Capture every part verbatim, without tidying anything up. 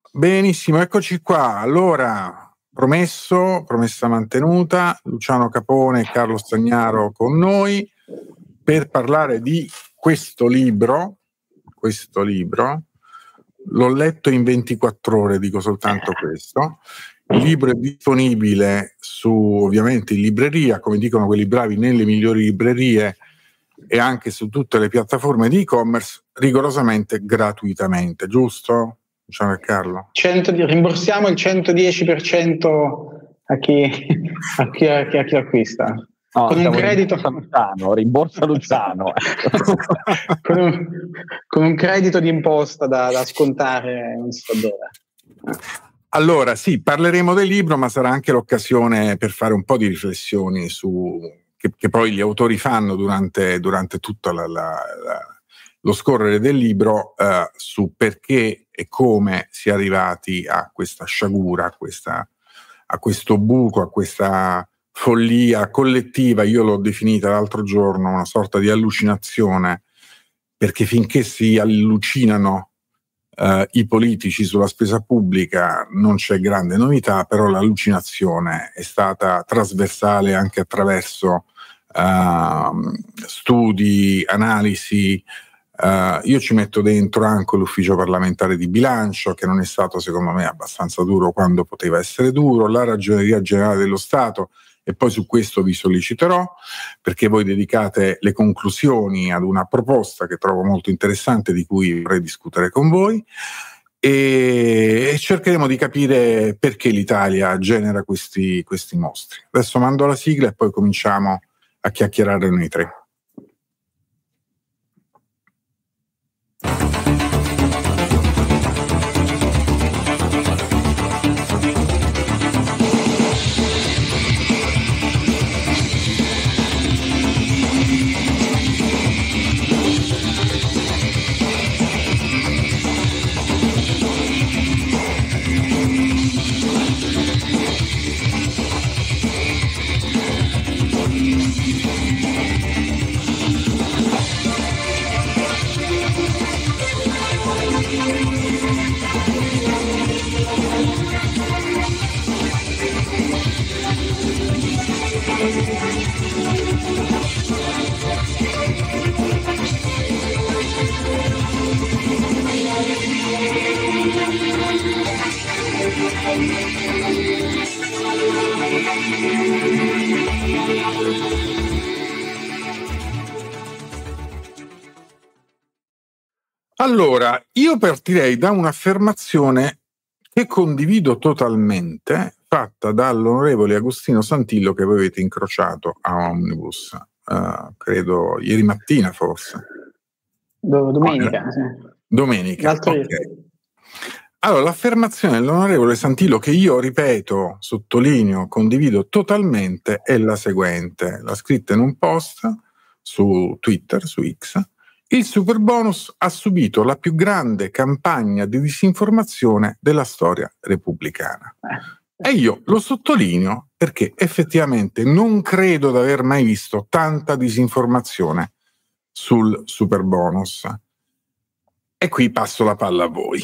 Benissimo, eccoci qua. Allora, promesso, promessa mantenuta, Luciano Capone e Carlo Stagnaro con noi per parlare di questo libro. Questo libro l'ho letto in ventiquattro ore, dico soltanto questo. Il libro è disponibile su, ovviamente, in libreria, come dicono quelli bravi, nelle migliori librerie e anche su tutte le piattaforme di e-commerce, rigorosamente gratuitamente, giusto? Ciao Carlo. cento rimborsiamo il centodieci per cento a chi, a chi, a chi, a chi acquista. No, con un credito Luciano, rimborsa Luciano. con, un, con un credito di imposta da, da scontare non so dove. Allora sì, parleremo del libro, ma sarà anche l'occasione per fare un po' di riflessioni su che, che poi gli autori fanno durante, durante tutto la, la, la, lo scorrere del libro, eh, su perché e come si è arrivati a questa sciagura, a, questa, a questo buco, a questa follia collettiva. Io l'ho definita l'altro giorno una sorta di allucinazione, perché finché si allucinano uh, i politici sulla spesa pubblica non c'è grande novità, però l'allucinazione è stata trasversale anche attraverso uh, studi, analisi. Uh, io ci metto dentro anche l'ufficio parlamentare di bilancio, che non è stato secondo me abbastanza duro quando poteva essere duro, la Ragioneria Generale dello Stato, e poi su questo vi solleciterò, perché voi dedicate le conclusioni ad una proposta che trovo molto interessante, di cui vorrei discutere con voi, e, e cercheremo di capire perché l'Italia genera questi, questi mostri. Adesso mando la sigla e poi cominciamo a chiacchierare noi tre. Allora, io partirei da un'affermazione che condivido totalmente, fatta dall'onorevole Agostino Santillo, che voi avete incrociato a Omnibus, uh, credo ieri mattina forse. Domenica. Oh, sì. Domenica, ok. Allora, l'affermazione dell'onorevole Santillo, che io ripeto, sottolineo, condivido totalmente, è la seguente. L'ha scritta in un post su Twitter, su X. Il superbonus ha subito la più grande campagna di disinformazione della storia repubblicana. E io lo sottolineo perché effettivamente non credo di aver mai visto tanta disinformazione sul superbonus. E qui passo la palla a voi.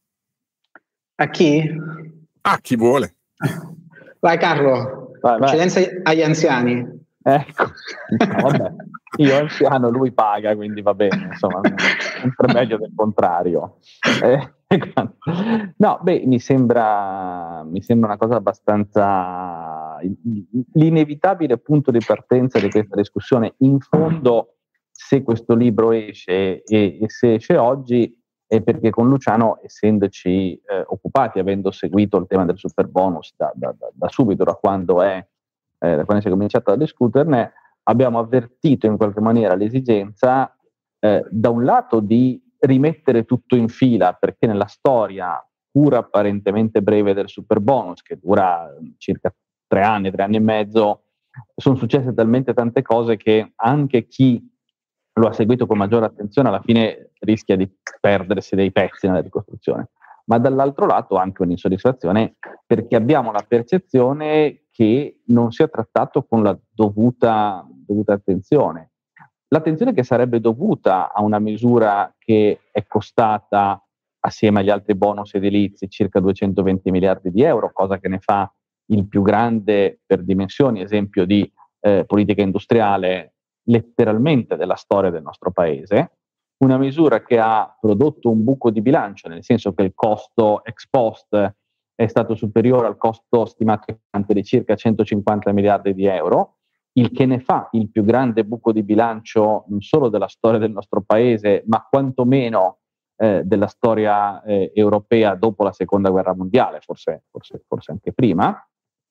A chi? A chi vuole. Vai Carlo, vai, vai. Eccellenza agli anziani. Ecco, no, vabbè. Io anziano, lui paga, quindi va bene, insomma, sempre meglio del contrario. Eh, no, beh, mi sembra, mi sembra una cosa abbastanza... L'inevitabile punto di partenza di questa discussione, in fondo, se questo libro esce e, e se esce oggi, è perché con Luciano, essendoci eh, occupati, avendo seguito il tema del superbonus da, da, da, da subito, da quando, è, eh, da quando si è cominciato a discuterne, abbiamo avvertito in qualche maniera l'esigenza, eh, da un lato, di rimettere tutto in fila, perché nella storia pur apparentemente breve del superbonus, che dura circa tre anni, tre anni e mezzo, sono successe talmente tante cose che anche chi lo ha seguito con maggiore attenzione alla fine rischia di perdersi dei pezzi nella ricostruzione. Ma dall'altro lato anche un'insoddisfazione, perché abbiamo la percezione che non sia trattato con la dovuta, dovuta attenzione. L'attenzione che sarebbe dovuta a una misura che è costata assieme agli altri bonus edilizi, circa duecentoventi miliardi di euro, cosa che ne fa il più grande per dimensioni esempio di eh, politica industriale letteralmente della storia del nostro paese. Una misura che ha prodotto un buco di bilancio, nel senso che il costo ex post è stato superiore al costo stimato di circa centocinquanta miliardi di euro, il che ne fa il più grande buco di bilancio non solo della storia del nostro paese, ma quantomeno eh, della storia eh, europea dopo la seconda guerra mondiale, forse, forse, forse anche prima,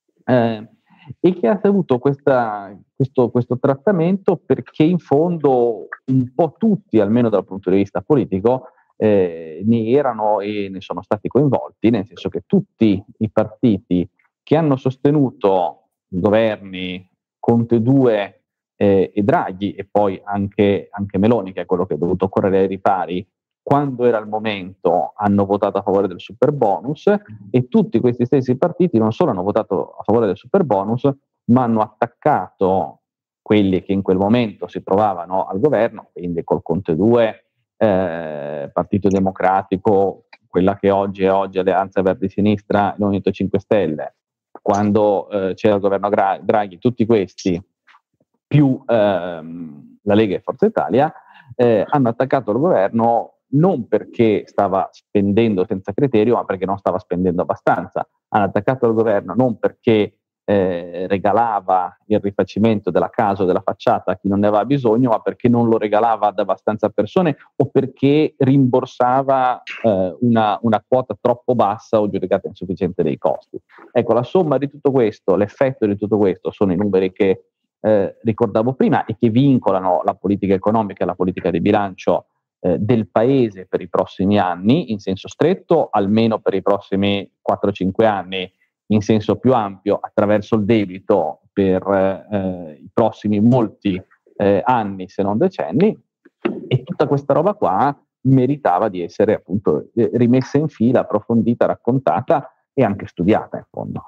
eh, e che ha avuto questa, questo, questo trattamento perché in fondo un po' tutti, almeno dal punto di vista politico, eh, ne erano e ne sono stati coinvolti, nel senso che tutti i partiti che hanno sostenuto i governi Conte due eh, e Draghi, e poi anche, anche Meloni, che è quello che è dovuto correre ai ripari quando era il momento, hanno votato a favore del super bonus, e tutti questi stessi partiti non solo hanno votato a favore del super bonus, ma hanno attaccato quelli che in quel momento si trovavano al governo, quindi col Conte due, eh, Partito Democratico, quella che oggi è oggi Alleanza Verdi Sinistra, il Movimento cinque Stelle, quando eh, c'era il governo Draghi, tutti questi, più ehm, la Lega e Forza Italia, eh, hanno attaccato il governo non perché stava spendendo senza criterio, ma perché non stava spendendo abbastanza. Hanno attaccato il governo non perché eh, regalava il rifacimento della casa o della facciata a chi non ne aveva bisogno, ma perché non lo regalava ad abbastanza persone o perché rimborsava eh, una, una quota troppo bassa o giudicata insufficiente dei costi. Ecco, la somma di tutto questo, l'effetto di tutto questo sono i numeri che eh, ricordavo prima e che vincolano la politica economica e la politica di bilancio eh, del Paese per i prossimi anni, in senso stretto, almeno per i prossimi quattro cinque anni, in senso più ampio, attraverso il debito per eh, i prossimi molti eh, anni, se non decenni, e tutta questa roba qua meritava di essere appunto eh, rimessa in fila, approfondita, raccontata e anche studiata in fondo.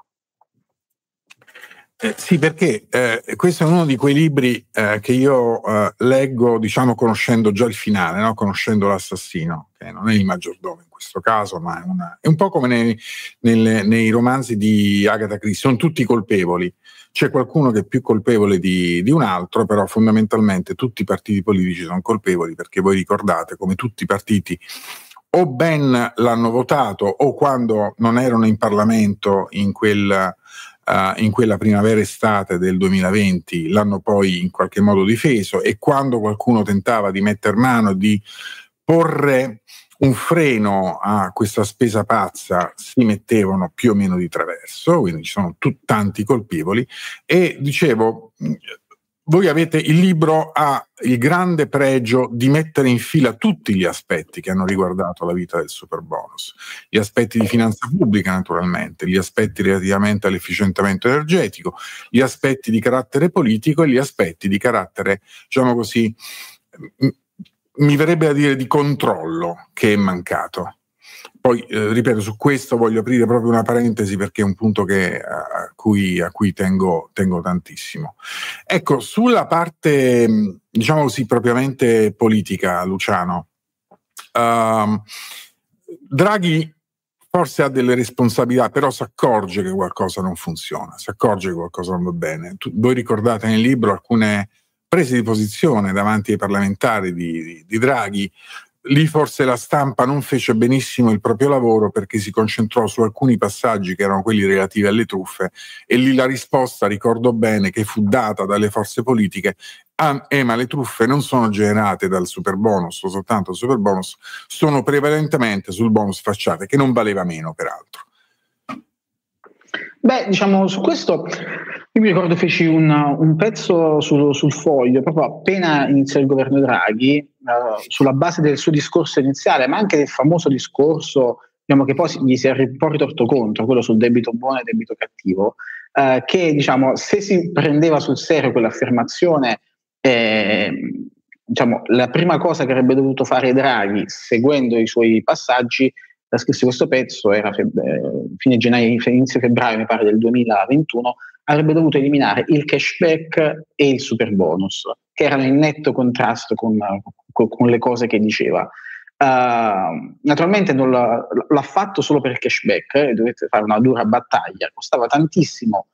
Eh, sì, perché eh, questo è uno di quei libri eh, che io eh, leggo, diciamo, conoscendo già il finale, no? Conoscendo l'assassino, che non è il maggiordomo in questo caso, ma è, una, è un po' come nei, nelle, nei romanzi di Agatha Christie, sono tutti colpevoli. C'è qualcuno che è più colpevole di, di un altro, però fondamentalmente tutti i partiti politici sono colpevoli, perché voi ricordate come tutti i partiti o ben l'hanno votato o quando non erano in Parlamento in quel... Uh, in quella primavera-estate del duemilaventi l'hanno poi in qualche modo difeso, e quando qualcuno tentava di metter mano, di porre un freno a questa spesa pazza, si mettevano più o meno di traverso, quindi ci sono t- tanti colpevoli. E dicevo, voi avete, il libro ha il grande pregio di mettere in fila tutti gli aspetti che hanno riguardato la vita del super bonus, gli aspetti di finanza pubblica naturalmente, gli aspetti relativamente all'efficientamento energetico, gli aspetti di carattere politico e gli aspetti di carattere, diciamo così, mi verrebbe da dire di controllo, che è mancato. Poi, eh, ripeto, su questo voglio aprire proprio una parentesi perché è un punto che, a cui, a cui tengo, tengo tantissimo. Ecco, sulla parte, diciamo così, propriamente politica, Luciano, uh, Draghi forse ha delle responsabilità, però si accorge che qualcosa non funziona, si accorge che qualcosa non va bene. Tu, voi ricordate nel libro alcune prese di posizione davanti ai parlamentari di, di, di Draghi. Lì forse la stampa non fece benissimo il proprio lavoro perché si concentrò su alcuni passaggi che erano quelli relativi alle truffe, e lì la risposta, ricordo bene, che fu data dalle forze politiche: ah, eh, ma le truffe non sono generate dal super bonus o soltanto dal super bonus, sono prevalentemente sul bonus facciate, che non valeva meno peraltro. Beh, diciamo, su questo io mi ricordo feci un, un pezzo sul, sul Foglio proprio appena iniziò il governo Draghi, eh, sulla base del suo discorso iniziale, ma anche del famoso discorso, diciamo, che poi gli si è un po' ritorto contro, quello sul debito buono e debito cattivo, eh, che, diciamo, se si prendeva sul serio quell'affermazione, eh, diciamo, la prima cosa che avrebbe dovuto fare Draghi, seguendo i suoi passaggi, la scrisse questo pezzo, era febbre, fine gennaio, inizio febbraio, mi pare, del duemilaventuno, avrebbe dovuto eliminare il cashback e il super bonus, che erano in netto contrasto con, con, con le cose che diceva. Uh, naturalmente non l'ha, l'ha fatto solo per cashback, eh, dovete fare una dura battaglia, costava tantissimo,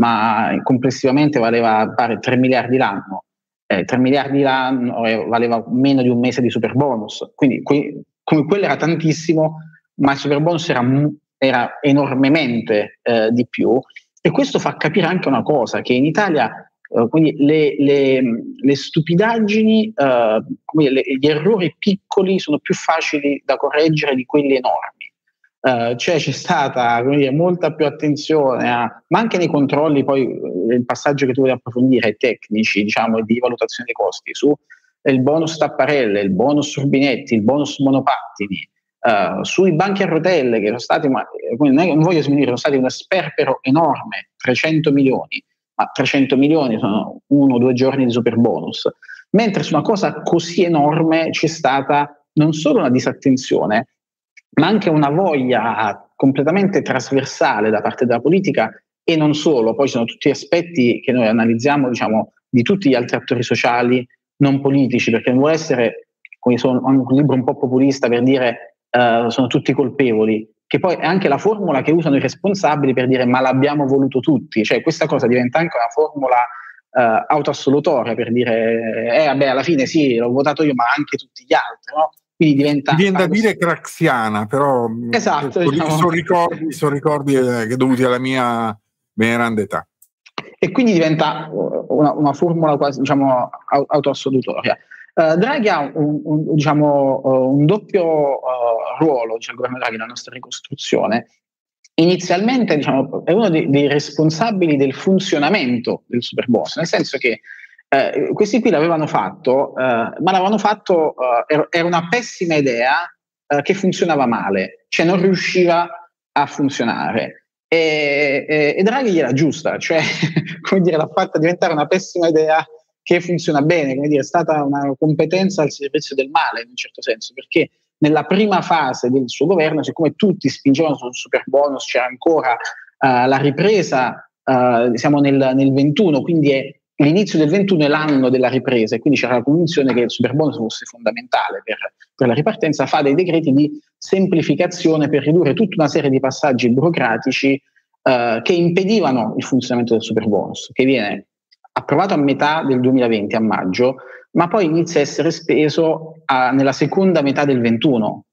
ma complessivamente valeva pare tre miliardi l'anno, eh, tre miliardi l'anno eh, valeva meno di un mese di superbonus, quindi que- come quello era tantissimo, ma il superbonus era, era enormemente eh, di più, e questo fa capire anche una cosa, che in Italia Uh, quindi le, le, le stupidaggini, uh, come le, gli errori piccoli sono più facili da correggere di quelli enormi. Uh, cioè c'è stata, come dire, molta più attenzione, a, ma anche nei controlli, poi il passaggio che tu vuoi approfondire, tecnici, diciamo, di valutazione dei costi, su il bonus tapparelle, il bonus rubinetti, il bonus monopattini, uh, sui banchi a rotelle che sono stati, ma, non voglio sminuire, sono stati uno sperpero enorme, trecento milioni. Ma trecento milioni sono uno o due giorni di super bonus, mentre su una cosa così enorme c'è stata non solo una disattenzione, ma anche una voglia completamente trasversale da parte della politica, e non solo, poi ci sono tutti aspetti che noi analizziamo, diciamo, di tutti gli altri attori sociali non politici, perché non vuole essere, come sono un libro un po' populista per dire uh, sono tutti colpevoli, che poi è anche la formula che usano i responsabili per dire ma l'abbiamo voluto tutti, cioè questa cosa diventa anche una formula uh, autoassolutoria per dire eh vabbè alla fine sì l'ho votato io ma anche tutti gli altri, no? Quindi diventa, viene da dire craxiana, però esatto, sono, diciamo. sono ricordi, sono ricordi eh, dovuti alla mia veneranda età, e quindi diventa una, una formula quasi, diciamo, autoassolutoria. Uh, Draghi ha un, un, diciamo, uh, un doppio uh, ruolo, cioè il governo Draghi nella nostra ricostruzione. Inizialmente, diciamo, è uno dei, dei responsabili del funzionamento del superbonus, nel senso che uh, questi qui l'avevano fatto, uh, ma l'avevano fatto, uh, era una pessima idea uh, che funzionava male, cioè non riusciva a funzionare. E, e, e Draghi gliela giusta, cioè come dire, l'ha fatta diventare una pessima idea che funziona bene, come dire, è stata una competenza al servizio del male in un certo senso, perché nella prima fase del suo governo, siccome tutti spingevano sul super bonus, c'era ancora uh, la ripresa, uh, siamo nel, nel ventuno, quindi è l'inizio del ventuno è l'anno della ripresa, e quindi c'era la convinzione che il super bonus fosse fondamentale per, per la ripartenza, fa dei decreti di semplificazione per ridurre tutta una serie di passaggi burocratici uh, che impedivano il funzionamento del super bonus, che viene approvato a metà del duemilaventi, a maggio, ma poi inizia a essere speso a, nella seconda metà del ventuno.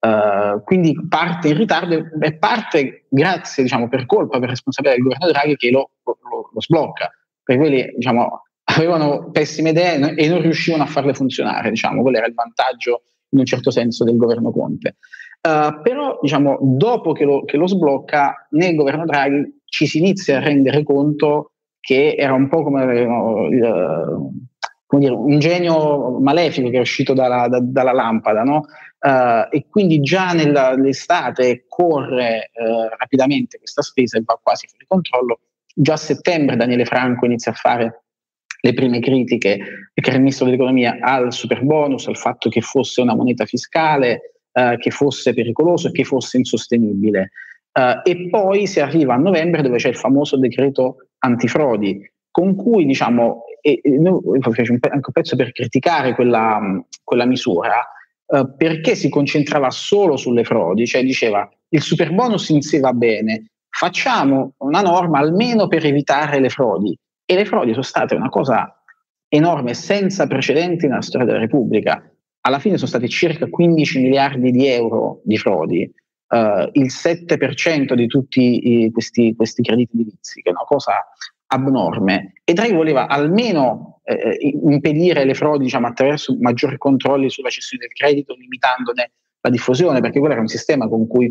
Uh, quindi parte in ritardo e parte grazie, diciamo, per colpa, per responsabilità del governo Draghi che lo, lo, lo sblocca, perché quelli, diciamo, avevano pessime idee e non riuscivano a farle funzionare, diciamo, quello era il vantaggio in un certo senso del governo Conte. Uh, però, diciamo, dopo che lo, che lo sblocca, nel governo Draghi ci si inizia a rendere conto che era un po' come, no, il, come dire, un genio malefico che è uscito dalla, da, dalla lampada, no? Uh, e quindi già nell'estate corre uh, rapidamente questa spesa e va quasi fuori controllo. Già a settembre Daniele Franco inizia a fare le prime critiche, che era il ministro dell'economia, al super bonus, al fatto che fosse una moneta fiscale, uh, che fosse pericoloso e che fosse insostenibile. Uh, e poi si arriva a novembre, dove c'è il famoso decreto antifrodi, con cui, diciamo, e, e noi facciamo anche un pezzo per criticare quella, quella misura, uh, perché si concentrava solo sulle frodi, cioè diceva il super bonus in sé va bene, facciamo una norma almeno per evitare le frodi, e le frodi sono state una cosa enorme, senza precedenti nella storia della Repubblica. Alla fine sono stati circa quindici miliardi di euro di frodi, Uh, il sette per cento di tutti i, questi, questi crediti edilizi, che è una cosa abnorme, e Draghi voleva almeno eh, impedire le frodi, diciamo, attraverso maggiori controlli sulla cessione del credito, limitandone la diffusione, perché quello era un sistema con cui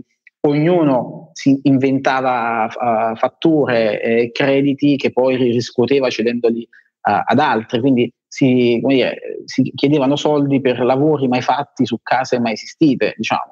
ognuno si inventava uh, fatture e eh, crediti che poi riscuoteva cedendoli uh, ad altri, quindi si, come dire, si chiedevano soldi per lavori mai fatti su case mai esistite, diciamo.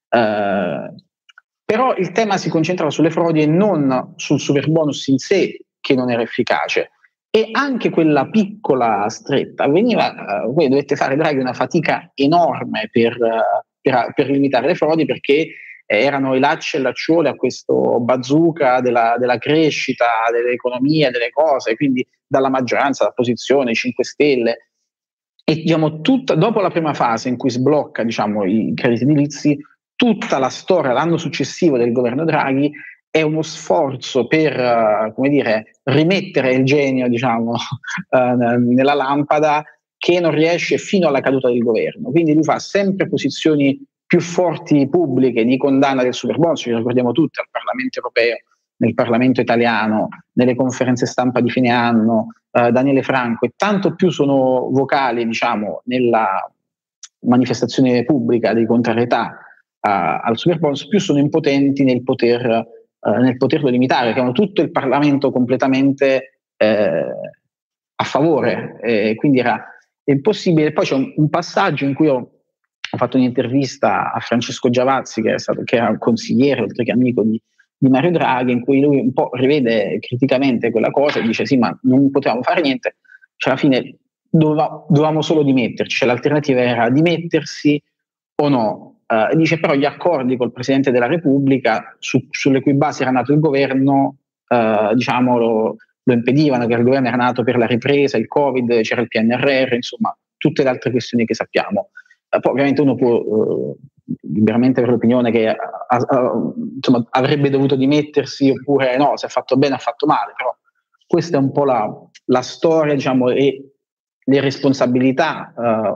Uh, però il tema si concentrava sulle frodi e non sul super bonus in sé, che non era efficace, e anche quella piccola stretta veniva, uh, voi dovete fare, Draghi, una fatica enorme per, uh, per, per limitare le frodi, perché eh, erano i lacci e lacciuoli a questo bazooka della, della crescita, dell'economia, delle cose, quindi dalla maggioranza, dall'opposizione, cinque Stelle. e diciamo, tutta, dopo la prima fase in cui sblocca diciamo, i crediti edilizi, tutta la storia, l'anno successivo del governo Draghi, è uno sforzo per uh, come dire, rimettere il genio diciamo, uh, nella lampada, che non riesce fino alla caduta del governo. Quindi lui fa sempre posizioni più forti pubbliche di condanna del superbonus, ci ricordiamo tutti al Parlamento europeo, nel Parlamento italiano, nelle conferenze stampa di fine anno, eh, Daniele Franco, e tanto più sono vocali diciamo, nella manifestazione pubblica di contrarietà uh, al superbonus, più sono impotenti nel, poter, uh, nel poterlo limitare, che hanno tutto il Parlamento completamente eh, a favore, e quindi era impossibile. Poi c'è un, un passaggio in cui ho, ho fatto un'intervista a Francesco Giavazzi, che, è stato, che era un consigliere, oltre che amico di, di Mario Draghi, in cui lui un po' rivede criticamente quella cosa e dice sì, ma non potevamo fare niente, cioè alla fine doveva, dovevamo solo dimetterci, cioè l'alternativa era dimettersi o no. Uh, dice però gli accordi col Presidente della Repubblica, su, sulle cui basi era nato il governo, uh, diciamo lo, lo impedivano, che il governo era nato per la ripresa, il Covid, c'era il P N R R, insomma tutte le altre questioni che sappiamo. Uh, poi ovviamente uno può uh, liberamente avere l'opinione che uh, uh, insomma, avrebbe dovuto dimettersi, oppure no, se ha fatto bene ha fatto male, però questa è un po' la, la storia diciamo, e le responsabilità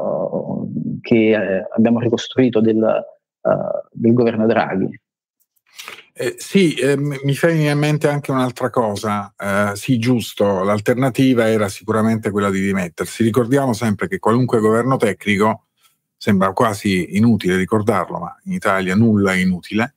uh, che eh, abbiamo ricostruito del, uh, del governo Draghi. Eh, sì, eh, mi fa venire in mente anche un'altra cosa. Eh, sì, giusto, l'alternativa era sicuramente quella di dimettersi. Ricordiamo sempre che qualunque governo tecnico, sembra quasi inutile ricordarlo, ma in Italia nulla è inutile,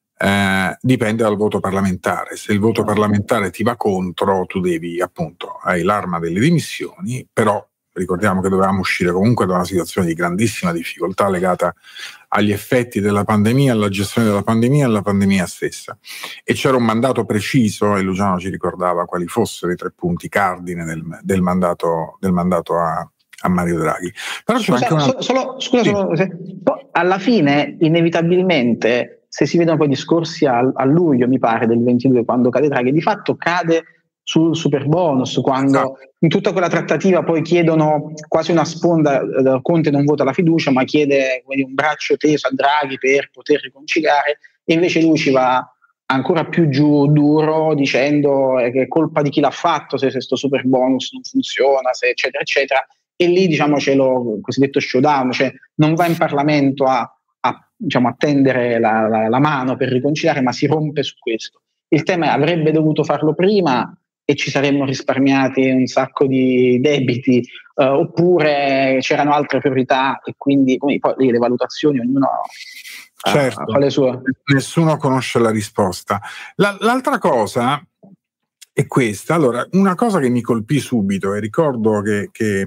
eh, dipende dal voto parlamentare. Se il voto parlamentare ti va contro, tu devi, appunto, hai l'arma delle dimissioni, però ricordiamo che dovevamo uscire comunque da una situazione di grandissima difficoltà legata agli effetti della pandemia, alla gestione della pandemia e alla pandemia stessa. E c'era un mandato preciso, e Luciano ci ricordava quali fossero i tre punti cardine del, del mandato, del mandato a, a Mario Draghi. Però c'è scusa, anche una... solo, solo, scusa, sì. solo, se, alla fine, inevitabilmente, se si vedono poi i discorsi a, a luglio, mi pare, del ventidue, quando cade Draghi, di fatto cade sul super bonus, quando esatto. In tutta quella trattativa poi chiedono quasi una sponda, eh, Conte non vota la fiducia, ma chiede quindi, un braccio teso a Draghi per poter riconciliare, e invece lui ci va ancora più giù duro dicendo che è colpa di chi l'ha fatto se questo super bonus non funziona, se eccetera eccetera, e lì diciamo c'è lo cosiddetto showdown, cioè non va in Parlamento a, a, diciamo, a tendere la, la, la mano per riconciliare, ma si rompe su questo. Il tema è avrebbe dovuto farlo prima e ci saremmo risparmiati un sacco di debiti, eh, oppure c'erano altre priorità e quindi poi lì le valutazioni ognuno certo, fa le sue. Nessuno conosce la risposta. La, l'altra cosa è questa. Allora, una cosa che mi colpì subito, e ricordo che, che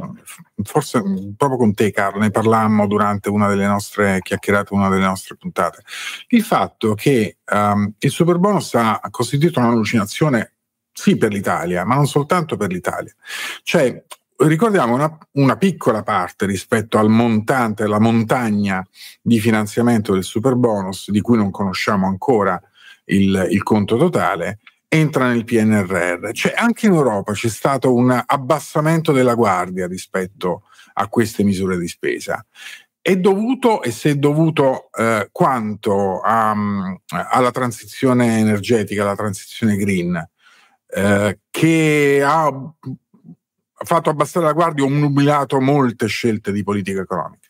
forse proprio con te, Carlo, ne parlammo durante una delle nostre chiacchierate, una delle nostre puntate, il fatto che um, il superbonus ha costituito un'allucinazione sì per l'Italia, ma non soltanto per l'Italia. Cioè, ricordiamo una, una piccola parte rispetto al montante, la montagna di finanziamento del superbonus, di cui non conosciamo ancora il, il conto totale, entra nel P N R R. Cioè, anche in Europa c'è stato un abbassamento della guardia rispetto a queste misure di spesa. È dovuto, e se è dovuto eh, quanto a, alla transizione energetica, alla transizione green, Eh, che ha fatto abbassare la guardia o obnubilato molte scelte di politica economica?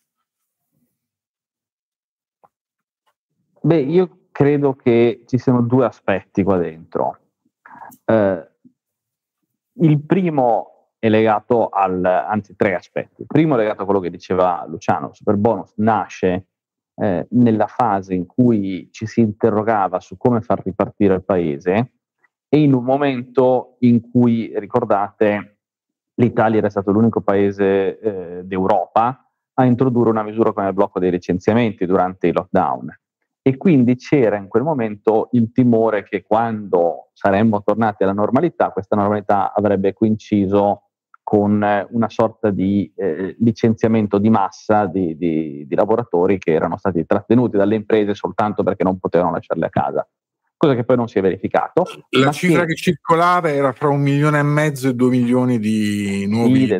Beh, io credo che ci siano due aspetti qua dentro. Eh, il primo è legato al, anzi tre aspetti. Il primo è legato a quello che diceva Luciano. Il superbonus nasce eh, nella fase in cui ci si interrogava su come far ripartire il paese, e in un momento in cui, ricordate, l'Italia era stato l'unico paese eh, d'Europa a introdurre una misura come il blocco dei licenziamenti durante i lockdown. E quindi c'era in quel momento il timore che quando saremmo tornati alla normalità, questa normalità avrebbe coinciso con una sorta di eh, licenziamento di massa di, di, di lavoratori che erano stati trattenuti dalle imprese soltanto perché non potevano lasciarli a casa. Cosa che poi non si è verificato. La cifra che... che circolava era fra un milione e mezzo e due milioni di nuovi sì, de, de,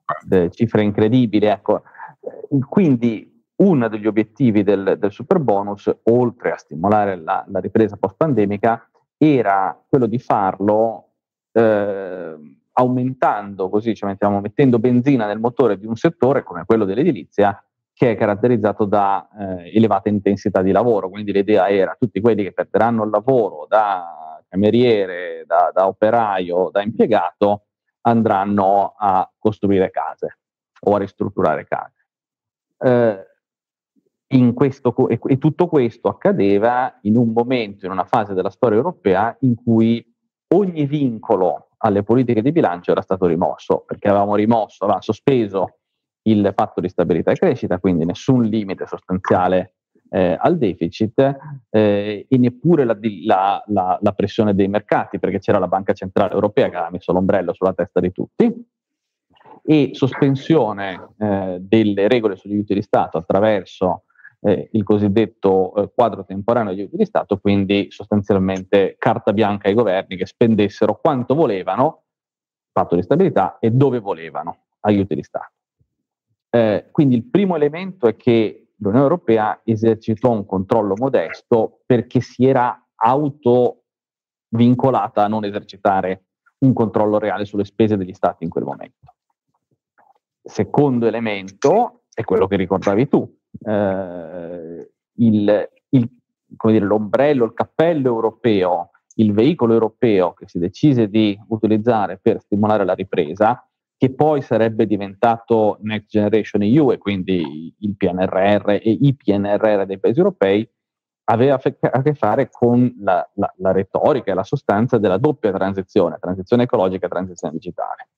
eh, cifre incredibili. Ecco. Quindi uno degli obiettivi del, del superbonus, oltre a stimolare la, la ripresa post-pandemica, era quello di farlo eh, aumentando, così ci mettiamo, mettendo benzina nel motore di un settore come quello dell'edilizia, che è caratterizzato da eh, elevata intensità di lavoro. Quindi l'idea era tutti quelli che perderanno il lavoro da cameriere, da, da operaio, da impiegato, andranno a costruire case o a ristrutturare case. Eh, in questo, e, e tutto questo accadeva in un momento, in una fase della storia europea in cui ogni vincolo alle politiche di bilancio era stato rimosso, perché avevamo rimosso, avevamo sospeso il patto di stabilità e crescita, quindi nessun limite sostanziale eh, al deficit eh, e neppure la, la, la, la pressione dei mercati, perché c'era la Banca Centrale Europea che aveva messo l'ombrello sulla testa di tutti, e sospensione eh, delle regole sugli aiuti di Stato attraverso eh, il cosiddetto eh, quadro temporaneo degli aiuti di Stato, quindi sostanzialmente carta bianca ai governi che spendessero quanto volevano, patto di stabilità, e dove volevano, aiuti di Stato. Eh, quindi il primo elemento è che l'Unione Europea esercitò un controllo modesto perché si era auto vincolata a non esercitare un controllo reale sulle spese degli Stati in quel momento. Secondo elemento è quello che ricordavi tu, eh, il, il, come dire, l'ombrello, il cappello europeo, il veicolo europeo che si decise di utilizzare per stimolare la ripresa, che poi sarebbe diventato Next Generation E U e quindi il P N R R e i P N R R dei paesi europei, aveva a che fare con la, la, la retorica e la sostanza della doppia transizione, transizione ecologica e transizione digitale.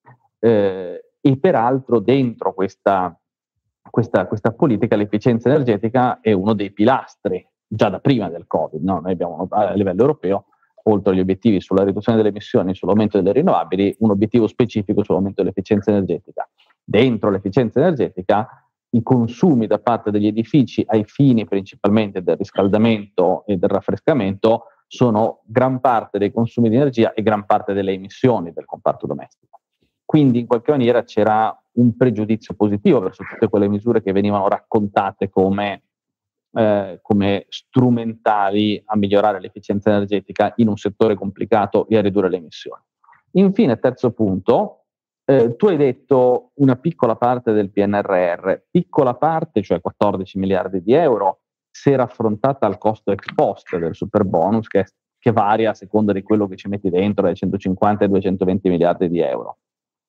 Eh, e peraltro dentro questa, questa, questa politica l'efficienza energetica è uno dei pilastri, già da prima del Covid, no? Noi abbiamo a livello europeo, oltre agli obiettivi sulla riduzione delle emissioni, sull'aumento delle rinnovabili, un obiettivo specifico sull'aumento dell'efficienza energetica. Dentro l'efficienza energetica, i consumi da parte degli edifici ai fini principalmente del riscaldamento e del raffrescamento sono gran parte dei consumi di energia e gran parte delle emissioni del comparto domestico. Quindi in qualche maniera c'era un pregiudizio positivo verso tutte quelle misure che venivano raccontate come Eh, come strumentali a migliorare l'efficienza energetica in un settore complicato e a ridurre le emissioni. Infine, terzo punto, eh, tu hai detto una piccola parte del P N R R, piccola parte, cioè quattordici miliardi di euro, se raffrontata al costo ex post del superbonus, che, che varia a seconda di quello che ci metti dentro, dai centocinquanta ai duecentoventi miliardi di euro.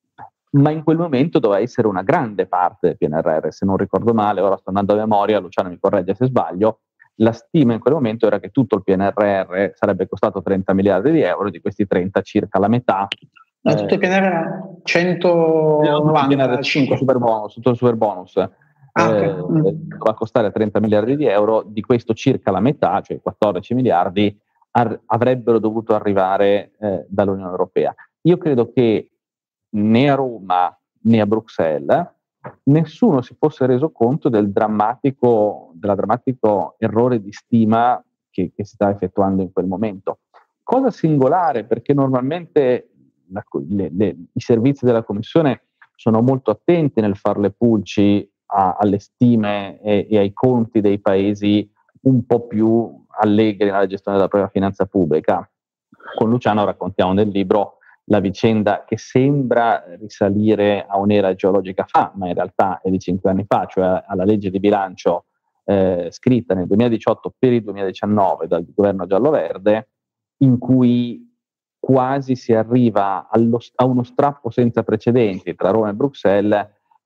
Ma in quel momento doveva essere una grande parte del P N R R, se non ricordo male, ora sto andando a memoria, Luciano mi corregge se sbaglio, la stima in quel momento era che tutto il P N R R sarebbe costato trenta miliardi di euro, di questi trenta circa la metà. No, eh, tutto il P N R R centonovantacinque. Tutto il superbonus, tutto il superbonus ah, eh, okay. mm. doveva costare trenta miliardi di euro, di questo circa la metà, cioè quattordici miliardi, ar- avrebbero dovuto arrivare eh, dall'Unione Europea. Io credo che né a Roma né a Bruxelles nessuno si fosse reso conto del drammatico, della drammatico errore di stima che, che si sta effettuando in quel momento. Cosa singolare, perché normalmente la, le, le, i servizi della Commissione sono molto attenti nel fare le pulci a, alle stime e, e ai conti dei paesi un po' più allegri nella gestione della propria finanza pubblica. Con Luciano raccontiamo nel libro la vicenda che sembra risalire a un'era geologica fa, ma in realtà è di cinque anni fa, cioè alla legge di bilancio eh, scritta nel duemiladiciotto per il duemiladiciannove dal governo giallo-verde, in cui quasi si arriva allo, a uno strappo senza precedenti tra Roma e Bruxelles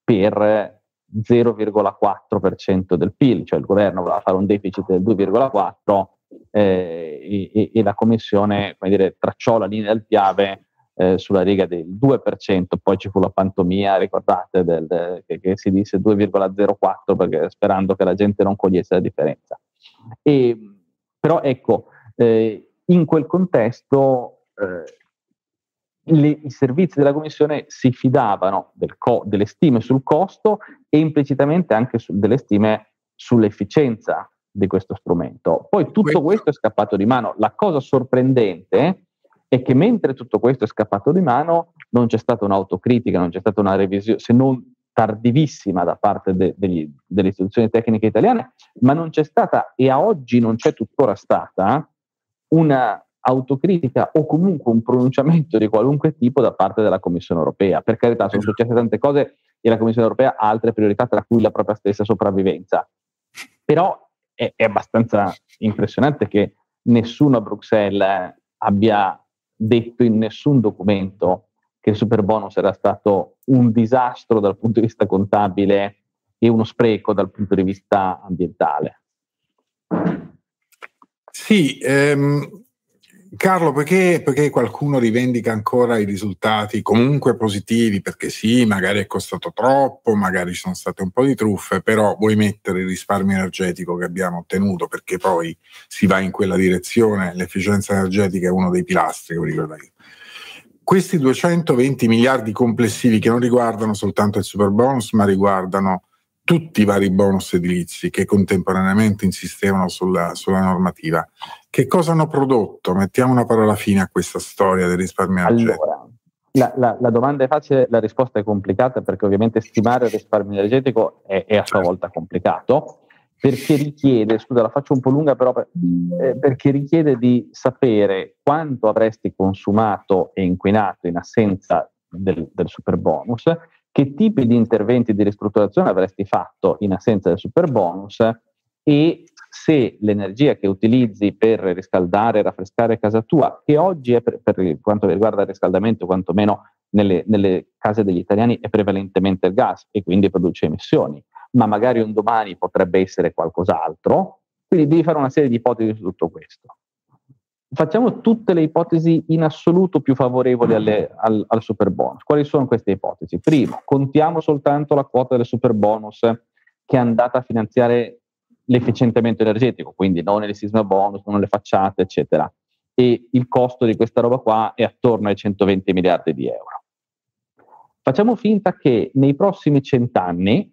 per zero virgola quattro per cento del P I L, cioè il governo voleva fare un deficit del due virgola quattro eh, e, e la Commissione, come dire, tracciò la linea del Piave Eh, sulla riga del due per cento, poi ci fu la pantomia, ricordate, del, del, che, che si disse due virgola zero quattro perché, sperando che la gente non cogliesse la differenza. E, però ecco, eh, in quel contesto eh, le, i servizi della Commissione si fidavano del co- delle stime sul costo e implicitamente anche su, delle stime sull'efficienza di questo strumento. Poi tutto questo è scappato di mano. La cosa sorprendente è che mentre tutto questo è scappato di mano, non c'è stata un'autocritica, non c'è stata una revisione, se non tardivissima da parte de, degli, delle istituzioni tecniche italiane, ma non c'è stata, e a oggi non c'è tuttora stata, una autocritica o comunque un pronunciamento di qualunque tipo da parte della Commissione europea. Per carità, sono successe tante cose e la Commissione europea ha altre priorità, tra cui la propria stessa sopravvivenza. Però è, è abbastanza impressionante che nessuno a Bruxelles abbia detto in nessun documento che il superbonus era stato un disastro dal punto di vista contabile e uno spreco dal punto di vista ambientale. Sì, ehm, Carlo, perché, perché qualcuno rivendica ancora i risultati comunque positivi? Perché sì, magari è costato troppo, magari ci sono state un po' di truffe, però vuoi mettere il risparmio energetico che abbiamo ottenuto, perché poi si va in quella direzione, l'efficienza energetica è uno dei pilastri, come ricordo io. Questi duecentoventi miliardi complessivi che non riguardano soltanto il superbonus, ma riguardano tutti i vari bonus edilizi che contemporaneamente insistevano sulla, sulla normativa. Che cosa hanno prodotto? Mettiamo una parola fine a questa storia del risparmio energetico. Allora, la, la, la domanda è facile, la risposta è complicata, perché ovviamente stimare il risparmio energetico è, è a sua volta complicato, perché richiede, scusa la faccio un po' lunga però, eh, perché richiede di sapere quanto avresti consumato e inquinato in assenza del, del superbonus, che tipi di interventi di ristrutturazione avresti fatto in assenza del superbonus e se l'energia che utilizzi per riscaldare e raffrescare casa tua, che oggi è per, per quanto riguarda il riscaldamento, quantomeno nelle, nelle case degli italiani, è prevalentemente il gas e quindi produce emissioni, ma magari un domani potrebbe essere qualcos'altro, quindi devi fare una serie di ipotesi su tutto questo. Facciamo tutte le ipotesi in assoluto più favorevoli alle, al, al superbonus. Quali sono queste ipotesi? Primo, contiamo soltanto la quota del superbonus che è andata a finanziare l'efficientamento energetico, quindi non il sisma bonus, non le facciate, eccetera. E il costo di questa roba qua è attorno ai centoventi miliardi di euro. Facciamo finta che nei prossimi cent'anni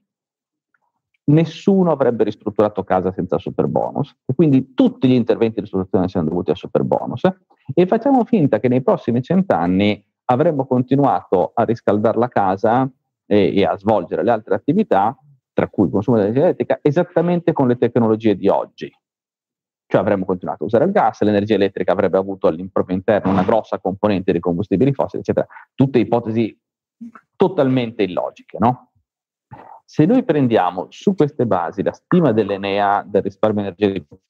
nessuno avrebbe ristrutturato casa senza superbonus e quindi tutti gli interventi di ristrutturazione siano dovuti al superbonus e facciamo finta che nei prossimi cent'anni avremmo continuato a riscaldare la casa e, e a svolgere le altre attività, tra cui il consumo di energia elettrica, esattamente con le tecnologie di oggi. Cioè avremmo continuato a usare il gas, l'energia elettrica avrebbe avuto al proprio interno una grossa componente di combustibili fossili, eccetera. Tutte ipotesi totalmente illogiche, no? Se noi prendiamo su queste basi la stima dell'Enea del risparmio energetico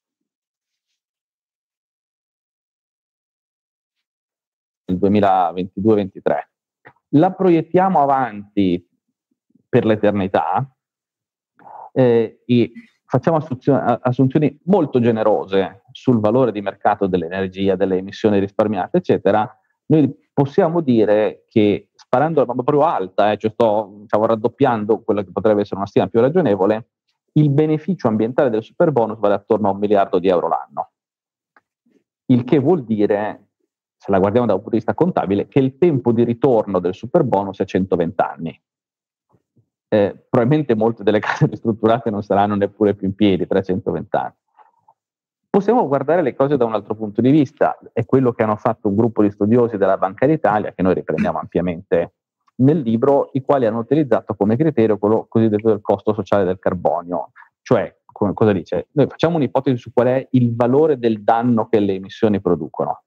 nel duemilaventidue ventitré, la proiettiamo avanti per l'eternità eh, e facciamo assunzioni, assunzioni molto generose sul valore di mercato dell'energia, delle emissioni risparmiate, eccetera, noi possiamo dire che sparando la proprio alta, eh, cioè sto diciamo, raddoppiando quella che potrebbe essere una stima più ragionevole, il beneficio ambientale del superbonus vale attorno a un miliardo di euro l'anno. Il che vuol dire, se la guardiamo da un punto di vista contabile, che il tempo di ritorno del superbonus è centoventi anni. Eh, probabilmente molte delle case ristrutturate non saranno neppure più in piedi tra centoventi anni. Possiamo guardare le cose da un altro punto di vista, è quello che hanno fatto un gruppo di studiosi della Banca d'Italia, che noi riprendiamo ampiamente nel libro, i quali hanno utilizzato come criterio quello cosiddetto del costo sociale del carbonio. Cioè, come, cosa dice? Noi facciamo un'ipotesi su qual è il valore del danno che le emissioni producono,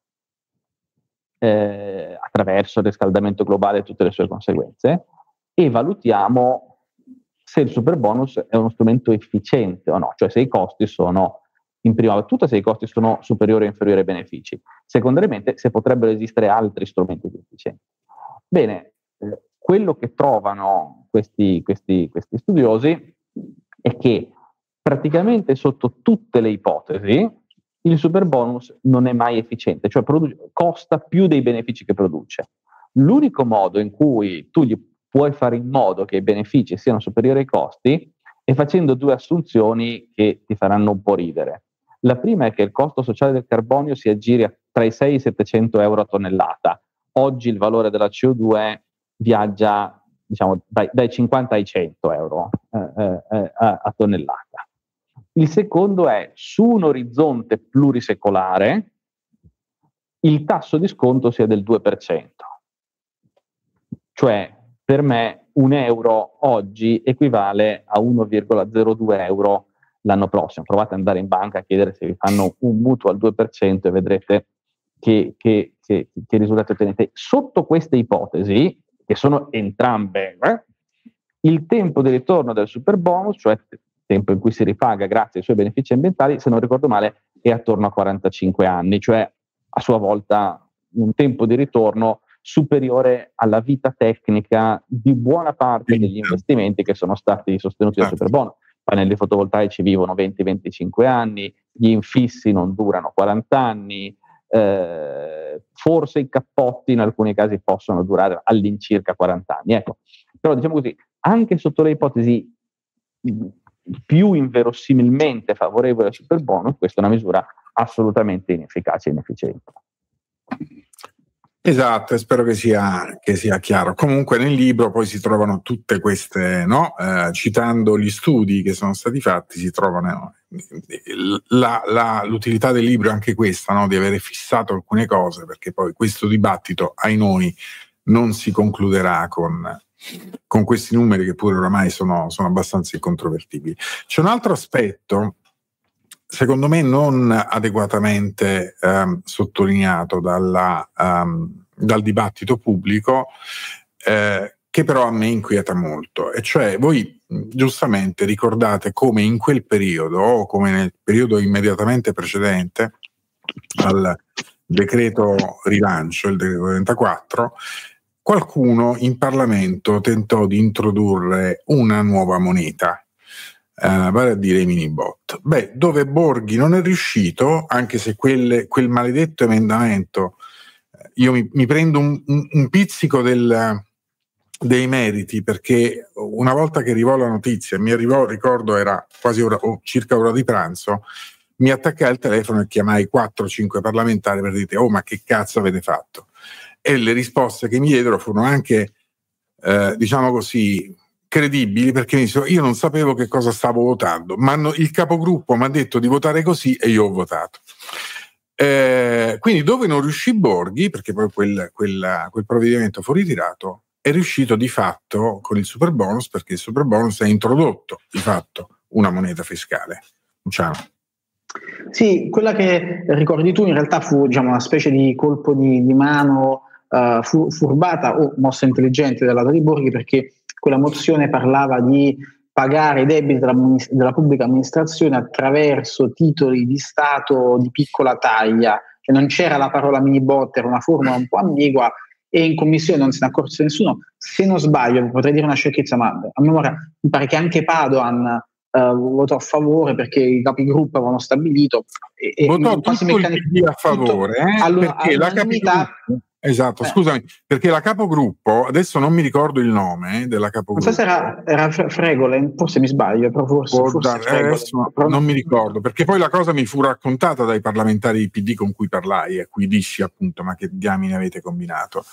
eh, attraverso il riscaldamento globale e tutte le sue conseguenze, e valutiamo se il superbonus è uno strumento efficiente o no, cioè se i costi sono, in prima battuta, se i costi sono superiori o inferiori ai benefici, secondariamente se potrebbero esistere altri strumenti più efficienti. Bene, eh, quello che trovano questi, questi, questi studiosi è che praticamente sotto tutte le ipotesi il superbonus non è mai efficiente, cioè produ- costa più dei benefici che produce. L'unico modo in cui tu gli puoi fare in modo che i benefici siano superiori ai costi è facendo due assunzioni che ti faranno un po' ridere. La prima è che il costo sociale del carbonio si aggiri tra i seicento e i settecento euro a tonnellata. Oggi il valore della C O due viaggia diciamo, dai, dai cinquanta ai cento euro eh, eh, a, a tonnellata. Il secondo è su un orizzonte plurisecolare il tasso di sconto sia del due per cento. Cioè, per me un euro oggi equivale a uno virgola zero due euro l'anno prossimo. Provate ad andare in banca a chiedere se vi fanno un mutuo al due per cento e vedrete che, che, che, che risultati ottenete. Sotto queste ipotesi, che sono entrambe, eh, il tempo di ritorno del superbonus, cioè il tempo in cui si ripaga grazie ai suoi benefici ambientali, se non ricordo male, è attorno a quarantacinque anni, cioè a sua volta un tempo di ritorno superiore alla vita tecnica di buona parte degli investimenti che sono stati sostenuti dal superbonus. Pannelli fotovoltaici vivono venti venticinque anni, gli infissi non durano quaranta anni, eh, forse i cappotti in alcuni casi possono durare all'incirca quaranta anni. Ecco, però diciamo così, anche sotto le ipotesi più inverosimilmente favorevoli al superbonus, questa è una misura assolutamente inefficace e inefficiente. Esatto, spero che sia, che sia chiaro. Comunque nel libro poi si trovano tutte queste, no? Eh, citando gli studi che sono stati fatti, si trovano la, la, l'utilità del libro è anche questa, no? Di avere fissato alcune cose, perché poi questo dibattito, ai noi, non si concluderà con, con questi numeri che pure oramai sono, sono abbastanza incontrovertibili. C'è un altro aspetto, secondo me non adeguatamente um, sottolineato dalla, um, dal dibattito pubblico, eh, che però a me inquieta molto, e cioè voi giustamente ricordate come in quel periodo, o come nel periodo immediatamente precedente al decreto rilancio, il decreto trentaquattro, qualcuno in Parlamento tentò di introdurre una nuova moneta, Uh, vale a dire i mini bot. Beh, dove Borghi non è riuscito, anche se quel, quel maledetto emendamento, io mi, mi prendo un, un, un pizzico del, dei meriti, perché una volta che arrivò la notizia, mi arrivò, ricordo era quasi ora, o circa ora di pranzo, mi attaccai al telefono e chiamai quattro cinque parlamentari per dire: oh, ma che cazzo avete fatto? E le risposte che mi diedero furono anche, eh, diciamo così, credibili, perché mi dicevo, io non sapevo che cosa stavo votando, ma no, il capogruppo mi ha detto di votare così e io ho votato. Eh, quindi dove non riuscì Borghi, perché poi quel, quel, quel provvedimento fu ritirato, è riuscito di fatto con il superbonus, perché il superbonus ha introdotto di fatto una moneta fiscale. Luciano. Sì, quella che ricordi tu in realtà fu, diciamo, una specie di colpo di, di mano uh, fu, furbata o mossa intelligente dal lato di Borghi, perché quella mozione parlava di pagare i debiti della, della pubblica amministrazione attraverso titoli di Stato di piccola taglia, cioè non c'era la parola mini bot, era una formula un po' ambigua e in commissione non se ne accorse nessuno. Se non sbaglio, potrei dire una sciocchezza, ma a memoria mi pare che anche Padoan uh, votò a favore, perché i capigruppo avevano stabilito e, votò e quasi tutto meccanic- il P D a favore, eh, all'una- perché la capigruppo Esatto, eh. scusami, perché la capogruppo, adesso non mi ricordo il nome eh, della capogruppo. Non so se era, era Fregolent, forse mi sbaglio, però forse, forse dare, adesso però non mi ricordo, perché poi la cosa mi fu raccontata dai parlamentari di P D con cui parlai, a cui dissi appunto: ma che diamine avete combinato?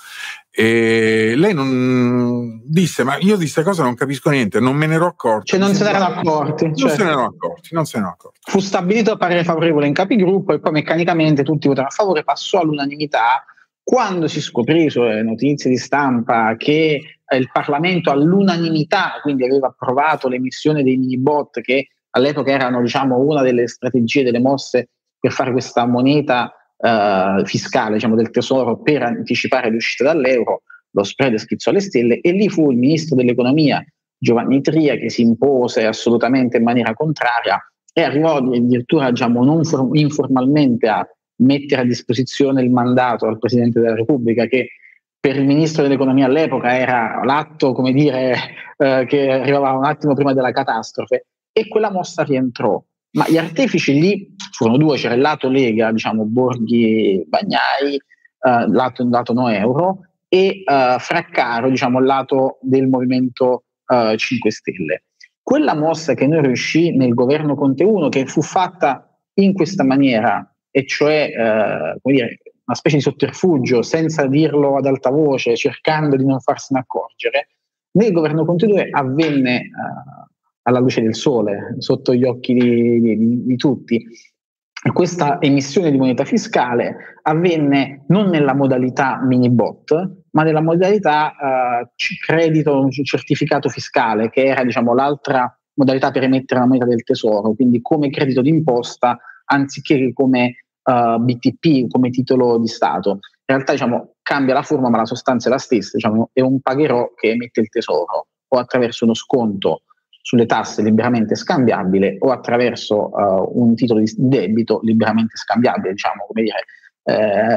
E lei non disse: ma io di queste cose non capisco niente, non me ne ero accorto. Cioè non se ne erano accorti. Non cioè, se ne erano accorti, non se ne erano accorti. Fu stabilito a parere favorevole in capigruppo e poi meccanicamente tutti votarono a favore, passò all'unanimità. Quando si scoprì sulle notizie di stampa che eh, il Parlamento all'unanimità quindi aveva approvato l'emissione dei mini bot, che all'epoca erano, diciamo, una delle strategie, delle mosse per fare questa moneta eh, fiscale, diciamo, del tesoro per anticipare l'uscita dall'euro, lo spread schizzò alle stelle e lì fu il ministro dell'economia Giovanni Tria che si impose assolutamente in maniera contraria e arrivò addirittura, diciamo, non for- informalmente a mettere a disposizione il mandato al Presidente della Repubblica, che per il Ministro dell'Economia all'epoca era l'atto, come dire, eh, che arrivava un attimo prima della catastrofe, e quella mossa rientrò. Ma gli artefici lì furono due, c'era il lato Lega, diciamo Borghi Bagnai, eh, lato, lato no euro, e eh, Fraccaro, diciamo il lato del Movimento eh, cinque Stelle. Quella mossa che noi riuscì nel governo Conte uno, che fu fatta in questa maniera, e cioè eh, come dire, una specie di sotterfugio, senza dirlo ad alta voce, cercando di non farsene accorgere, nel governo Conte due avvenne eh, alla luce del sole, sotto gli occhi di, di, di tutti. questa emissione di moneta fiscale avvenne non nella modalità mini bot, ma nella modalità uh, credito certificato fiscale, che era, diciamo, l'altra modalità per emettere la moneta del tesoro, quindi come credito d'imposta anziché come uh, B T P, come titolo di Stato. In realtà, diciamo, cambia la forma, ma la sostanza è la stessa, diciamo, è un pagherò che emette il tesoro, o attraverso uno sconto sulle tasse liberamente scambiabile o attraverso uh, un titolo di debito liberamente scambiabile, diciamo, come dire, eh,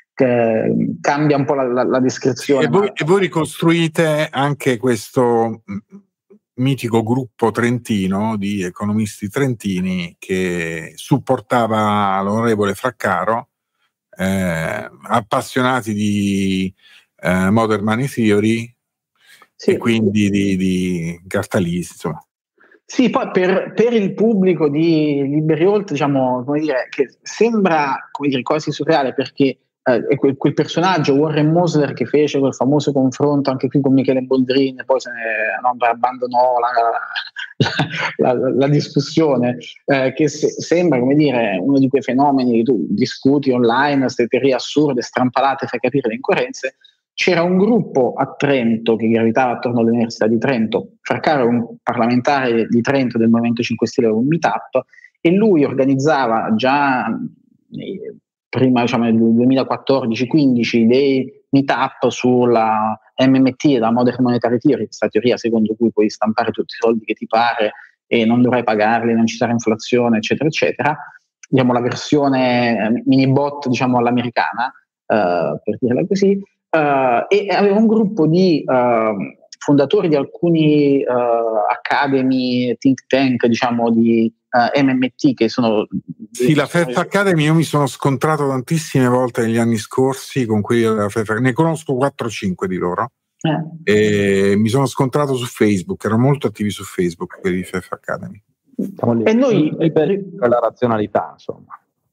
che cambia un po' la, la, la descrizione. E voi, ma... e voi ricostruite anche questo mitico gruppo trentino di economisti trentini che supportava l'onorevole Fraccaro, eh, appassionati di eh, Modern Money Theory, sì, e quindi di, di cartalisti, insomma. Sì, poi per, per il pubblico di Liberi-Holt, diciamo, come dire, che sembra, come dire, quasi surreale, perché eh, quel, quel personaggio, Warren Mosler, che fece quel famoso confronto anche qui con Michele Boldrini, e poi se ne no, abbandonò la, la, la, la discussione, eh, che se, sembra, come dire, uno di quei fenomeni che tu discuti online, queste teorie assurde, strampalate, fai capire le incoerenze. C'era un gruppo a Trento che gravitava attorno all'Università di Trento. Fraccaro era un parlamentare di Trento del Movimento cinque Stelle, un meetup, e lui organizzava già eh, prima, diciamo, nel duemilaquattordici quindici dei meetup sulla M M T, la Modern Monetary Theory, questa teoria secondo cui puoi stampare tutti i soldi che ti pare e non dovrai pagarli, non ci sarà inflazione, eccetera, eccetera. Diciamo la versione mini bot, diciamo, all'americana, eh, per dirla così. Uh, e aveva un gruppo di uh, fondatori di alcuni uh, academy, think tank, diciamo, di uh, M M T che sono... Sì, la F E F Academy io mi sono scontrato tantissime volte negli anni scorsi con quelli della F E F, ne conosco quattro o cinque di loro, eh. e mi sono scontrato su Facebook, erano molto attivi su Facebook quelli di F E F Academy. E noi... Per la razionalità, insomma.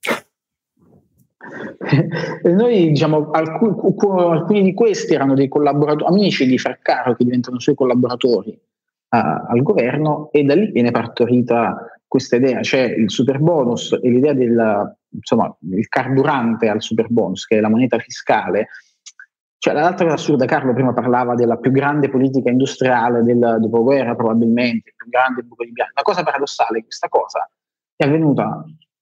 E noi, diciamo, alcuni, alcuni di questi erano dei collaboratori, amici di Fraccaro, che diventano suoi collaboratori uh, al governo, e da lì viene partorita questa idea, cioè il super bonus e l'idea del, insomma, il carburante al super bonus, che è la moneta fiscale. Cioè, l'altra cosa assurda, Carlo prima parlava della più grande politica industriale del dopoguerra, probabilmente il più grande buco di bianco. La cosa paradossale è che questa cosa è avvenuta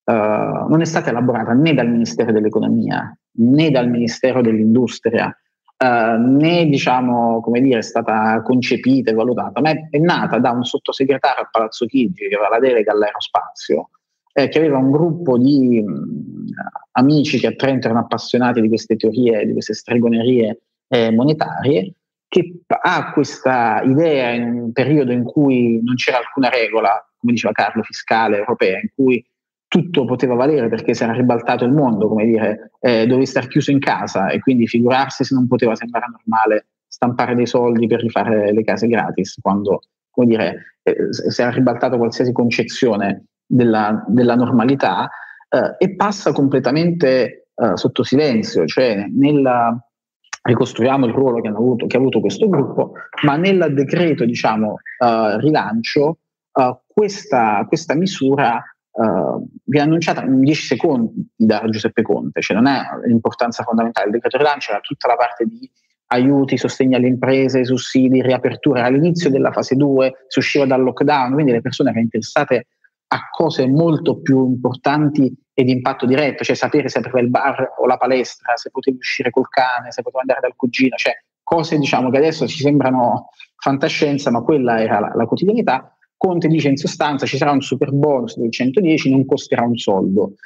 Uh, non è stata elaborata né dal Ministero dell'Economia né dal Ministero dell'Industria, uh, né, diciamo, come dire, è stata concepita e valutata, ma è, è nata da un sottosegretario a Palazzo Chigi che aveva la delega all'aerospazio, eh, che aveva un gruppo di mh, amici che a Trento erano appassionati di queste teorie, di queste stregonerie eh, monetarie, che ha questa idea in un periodo in cui non c'era alcuna regola, come diceva Carlo, fiscale europea, in cui tutto poteva valere perché si era ribaltato il mondo, come dire, eh, dovevi star chiuso in casa, e quindi figurarsi se non poteva sembrare normale stampare dei soldi per rifare le case gratis, quando, come dire, eh, si era ribaltato qualsiasi concezione della, della normalità, eh, e passa completamente eh, sotto silenzio, cioè nella, ricostruiamo il ruolo che, hanno avuto, che ha avuto questo gruppo, ma nel decreto, diciamo, eh, rilancio, eh, questa, questa misura Uh, viene annunciata in dieci secondi da Giuseppe Conte, cioè non è l'importanza fondamentale. Il decreto rilancio era tutta la parte di aiuti, sostegni alle imprese, sussidi, riapertura. All'inizio della fase due si usciva dal lockdown, quindi le persone erano interessate a cose molto più importanti e di impatto diretto, cioè sapere se apriva il bar o la palestra, se potevi uscire col cane, se potevi andare dal cugino, cioè cose, diciamo, che adesso ci sembrano fantascienza, ma quella era la, la quotidianità. Conte dice in sostanza ci sarà un super bonus del centodieci, non costerà un soldo.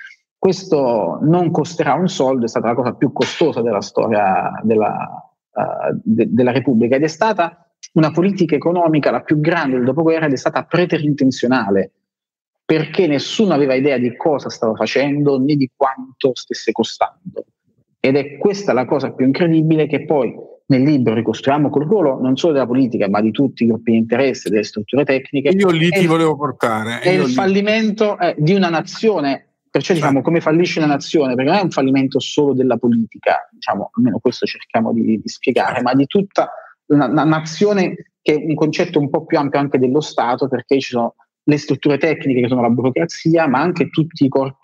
Questo non costerà un soldo è stata la cosa più costosa della storia della, uh, de, della Repubblica, ed è stata una politica economica la più grande del dopoguerra, ed è stata preterintenzionale, perché nessuno aveva idea di cosa stava facendo né di quanto stesse costando. Ed è questa la cosa più incredibile, che poi nel libro ricostruiamo col ruolo non solo della politica ma di tutti i gruppi di interesse, delle strutture tecniche. Io lì ti è, volevo portare. È il lì. fallimento eh, di una nazione, perciò diciamo come fallisce una nazione, perché non è un fallimento solo della politica, diciamo, almeno questo cerchiamo di, di spiegare, ma di tutta una, una nazione, che è un concetto un po' più ampio anche dello Stato, perché ci sono le strutture tecniche che sono la burocrazia, ma anche tutti i corpi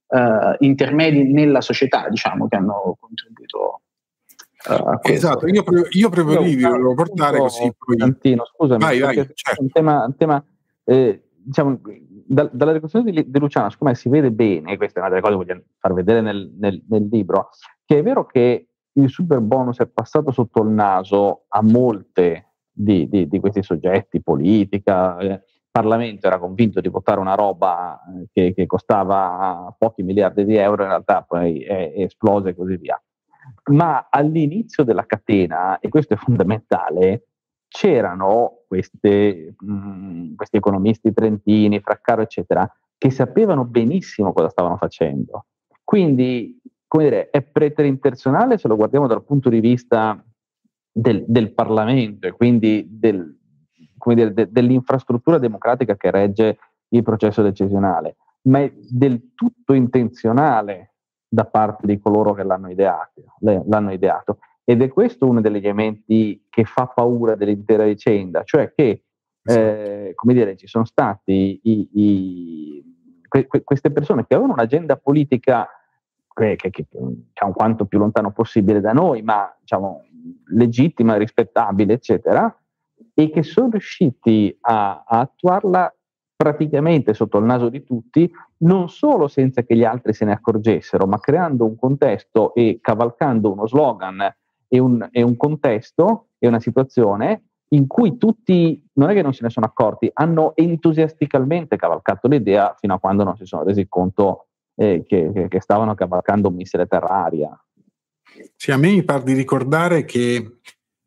uh, intermedi nella società, diciamo, che hanno contribuito uh, a questo. Esatto, io, pre- io preferivo no, portare così poi... Santino, scusami, vai, vai, certo. un tema, un tema eh, diciamo, da, dalla discussione di, di Luciano, siccome si vede bene, questa è una delle cose che voglio far vedere nel, nel, nel libro, che è vero che il super bonus è passato sotto il naso a molte di, di, di questi soggetti, politica, eh, Parlamento era convinto di votare una roba che, che costava pochi miliardi di euro, in realtà poi è, è esplosa e così via. Ma all'inizio della catena, e questo è fondamentale, c'erano queste, mh, questi economisti trentini, Fraccaro eccetera, che sapevano benissimo cosa stavano facendo. Quindi, come dire, è preterintenzionale se lo guardiamo dal punto di vista del, del Parlamento e quindi del, come dire, de, dell'infrastruttura democratica che regge il processo decisionale, ma è del tutto intenzionale da parte di coloro che l'hanno ideato, l'hanno ideato. Ed è questo uno degli elementi che fa paura dell'intera vicenda, cioè che eh, come dire, ci sono stati i, i, que, queste persone che avevano un'agenda politica che, che, che, che diciamo, quanto più lontano possibile da noi, ma diciamo, legittima, rispettabile, eccetera, e che sono riusciti a, a attuarla praticamente sotto il naso di tutti, non solo senza che gli altri se ne accorgessero, ma creando un contesto e cavalcando uno slogan e un, e un contesto e una situazione in cui tutti, non è che non se ne sono accorti, hanno entusiasticamente cavalcato l'idea fino a quando non si sono resi conto eh, che, che, che stavano cavalcando un missile terra-aria. Sì, a me mi pare di ricordare che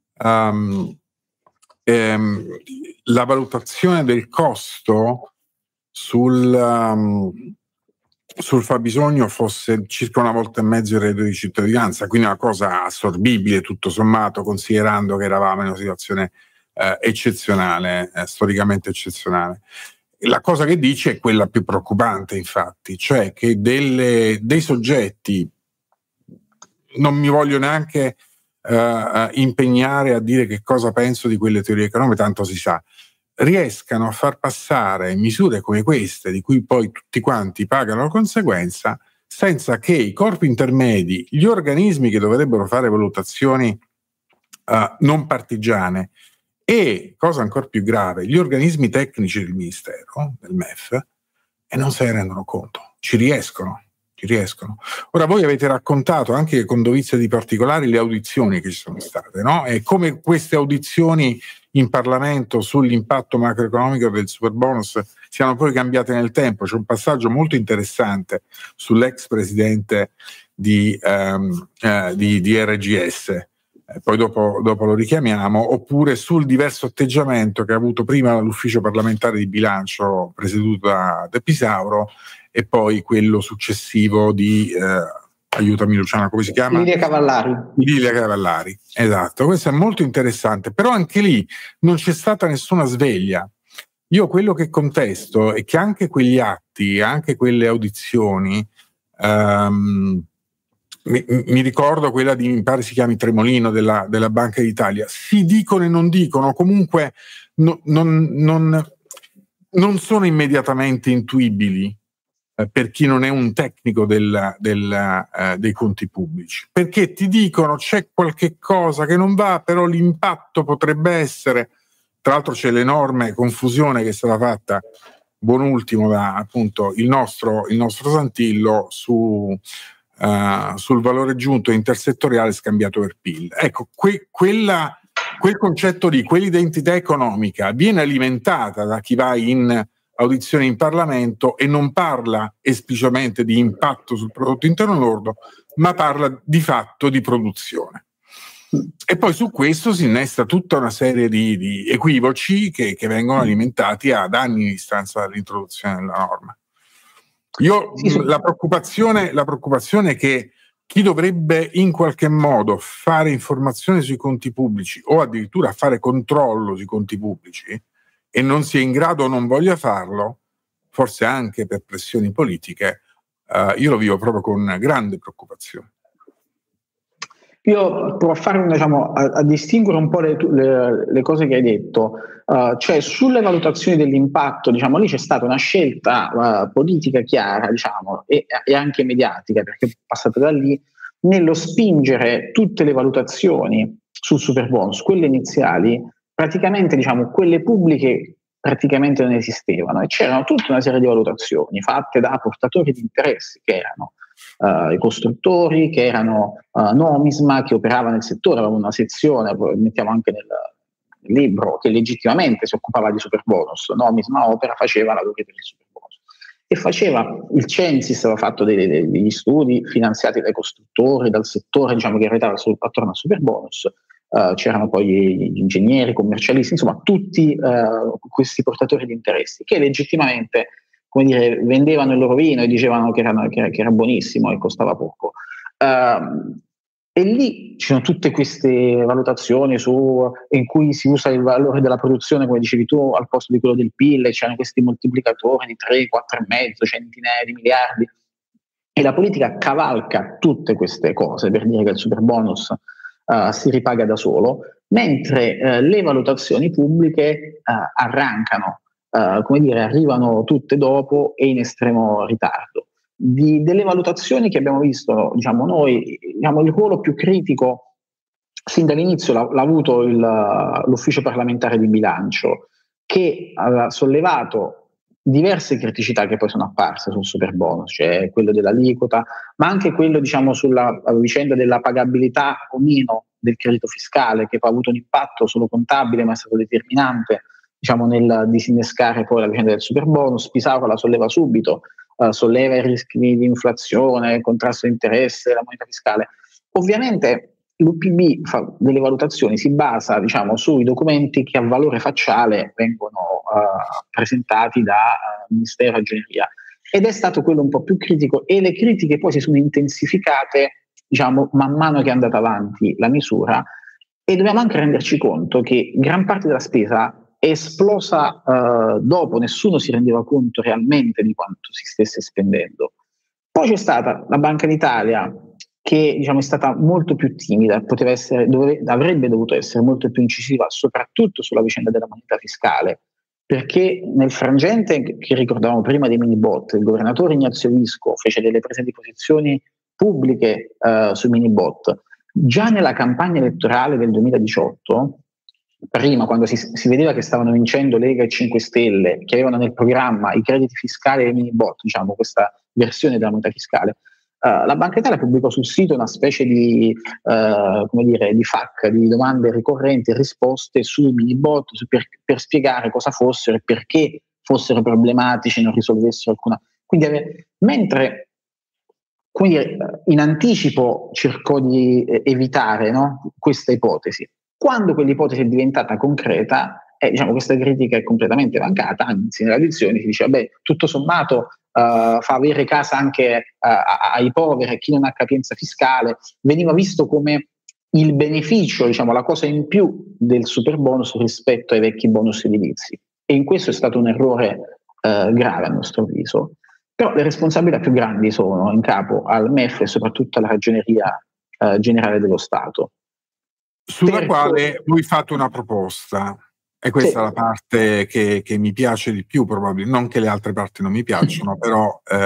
um, ehm, la valutazione del costo sul, um, sul fabbisogno fosse circa una volta e mezzo il reddito di cittadinanza, quindi una cosa assorbibile tutto sommato, considerando che eravamo in una situazione eh, eccezionale, eh, storicamente eccezionale. La cosa che dice è quella più preoccupante, infatti, cioè che delle, dei soggetti, non mi voglio neanche uh, impegnare a dire che cosa penso di quelle teorie economiche, tanto si sa, riescano a far passare misure come queste, di cui poi tutti quanti pagano la conseguenza, senza che i corpi intermedi, gli organismi che dovrebbero fare valutazioni uh, non partigiane e, cosa ancora più grave, gli organismi tecnici del Ministero, del M E F, e non se ne rendono conto, ci riescono. Ci riescono. Ora voi avete raccontato anche con dovizia di particolari le audizioni che ci sono state, no? E come queste audizioni in Parlamento sull'impatto macroeconomico del superbonus siano poi cambiate nel tempo. C'è un passaggio molto interessante sull'ex presidente di, um, uh, di, di R G S, eh, poi dopo, dopo lo richiamiamo, oppure sul diverso atteggiamento che ha avuto prima l'ufficio parlamentare di bilancio presieduto da De Pisauro e poi quello successivo di, eh, aiutami Luciana, come si chiama? Lilia Cavallari. Lilia Cavallari, esatto. Questo è molto interessante, però anche lì non c'è stata nessuna sveglia. Io quello che contesto è che anche quegli atti, anche quelle audizioni, um, mi, mi ricordo quella di, mi pare si chiami Tremolino, della, della Banca d'Italia, si dicono e non dicono, comunque no, non, non, non sono immediatamente intuibili per chi non è un tecnico del, del, uh, dei conti pubblici, perché ti dicono c'è qualche cosa che non va, però l'impatto potrebbe essere, tra l'altro c'è l'enorme confusione che è stata fatta, buon ultimo, da appunto il nostro, il nostro Santillo su, uh, sul valore aggiunto intersettoriale scambiato per P I L. Ecco, que, quella, quel concetto di quell'identità economica viene alimentata da chi va in audizioni in Parlamento e non parla esplicitamente di impatto sul prodotto interno lordo, ma parla di fatto di produzione. E poi su questo si innesta tutta una serie di, di equivoci che, che vengono alimentati ad anni di distanza dall'introduzione della norma. Io la preoccupazione, la preoccupazione è che chi dovrebbe in qualche modo fare informazione sui conti pubblici o addirittura fare controllo sui conti pubblici e non sia in grado o non voglia farlo, forse anche per pressioni politiche, uh, io lo vivo proprio con grande preoccupazione. Io provo a, fare, diciamo, a, a distinguere un po' le, le, le cose che hai detto, uh, cioè sulle valutazioni dell'impatto, diciamo, lì c'è stata una scelta uh, politica chiara, diciamo, e, e anche mediatica, perché è passata da lì, nello spingere tutte le valutazioni sul superbonus, quelle iniziali, praticamente, diciamo, quelle pubbliche praticamente non esistevano, e c'erano tutta una serie di valutazioni fatte da portatori di interessi che erano Uh, i costruttori, che erano uh, Nomisma, che operava nel settore, aveva una sezione, mettiamo anche nel, nel libro, che legittimamente si occupava di superbonus. Nomisma Opera faceva lavori per il superbonus e faceva, il Censis aveva fatto dei, dei, degli studi finanziati dai costruttori, dal settore, diciamo, che ruotava attorno al superbonus. Uh, c'erano poi gli ingegneri, commercialisti, insomma tutti uh, questi portatori di interessi che legittimamente, come dire, vendevano il loro vino e dicevano che, erano, che, che era buonissimo e costava poco. Uh, e lì ci sono tutte queste valutazioni su, in cui si usa il valore della produzione, come dicevi tu, al posto di quello del P I L, e c'erano questi moltiplicatori di tre, quattro e mezzo, centinaia di miliardi. E la politica cavalca tutte queste cose per dire che il superbonus uh, si ripaga da solo, mentre uh, le valutazioni pubbliche uh, arrancano. Uh, come dire, arrivano tutte dopo e in estremo ritardo. Di, delle valutazioni che abbiamo visto, diciamo noi, diciamo, il ruolo più critico sin dall'inizio l'ha, l'ha avuto il, l'ufficio parlamentare di bilancio, che aveva sollevato diverse criticità che poi sono apparse sul superbonus, cioè quello dell'aliquota, ma anche quello, diciamo, sulla vicenda della pagabilità o meno del credito fiscale, che poi ha avuto un impatto solo contabile ma è stato determinante, diciamo, nel disinnescare poi la vicenda del superbonus. Pisaro la solleva subito, uh, solleva i rischi di inflazione, il contrasto di interesse, la moneta fiscale. Ovviamente l'U P B fa delle valutazioni, si basa, diciamo, sui documenti che a valore facciale vengono uh, presentati da uh, Ministero e Ragioneria, ed è stato quello un po' più critico, e le critiche poi si sono intensificate, diciamo, man mano che è andata avanti la misura, e dobbiamo anche renderci conto che gran parte della spesa è esplosa uh, dopo, nessuno si rendeva conto realmente di quanto si stesse spendendo. Poi c'è stata la Banca d'Italia, che, diciamo, è stata molto più timida, poteva essere, dove, avrebbe dovuto essere molto più incisiva, soprattutto sulla vicenda della moneta fiscale, perché nel frangente che ricordavamo prima dei mini bot, il governatore Ignazio Visco fece delle prese di posizioni pubbliche uh, sui mini bot. Già nella campagna elettorale del duemiladiciotto, prima, quando si, si vedeva che stavano vincendo Lega e cinque Stelle, che avevano nel programma i crediti fiscali e i mini bot, diciamo, questa versione della moneta fiscale, uh, la Banca d'Italia pubblicò sul sito una specie di, uh, come dire, di F A Q, di domande ricorrenti e risposte sui mini bot, su per, per spiegare cosa fossero e perché fossero problematici e non risolvessero alcuna. Quindi, ave, mentre, come dire, in anticipo cercò di eh, evitare, no, questa ipotesi. Quando quell'ipotesi è diventata concreta, eh, diciamo, questa critica è completamente mancata, anzi nella lezione si dice, vabbè, tutto sommato uh, fa avere casa anche uh, ai poveri, a chi non ha capienza fiscale. Veniva visto come il beneficio, diciamo, la cosa in più del superbonus rispetto ai vecchi bonus edilizi. E in questo è stato un errore uh, grave a nostro avviso. Però le responsabilità più grandi sono in capo al M E F e soprattutto alla Ragioneria uh, Generale dello Stato, sulla quale voi fate una proposta, e questa sì. è la parte che, che mi piace di più, probabilmente, non che le altre parti non mi piacciono, però eh,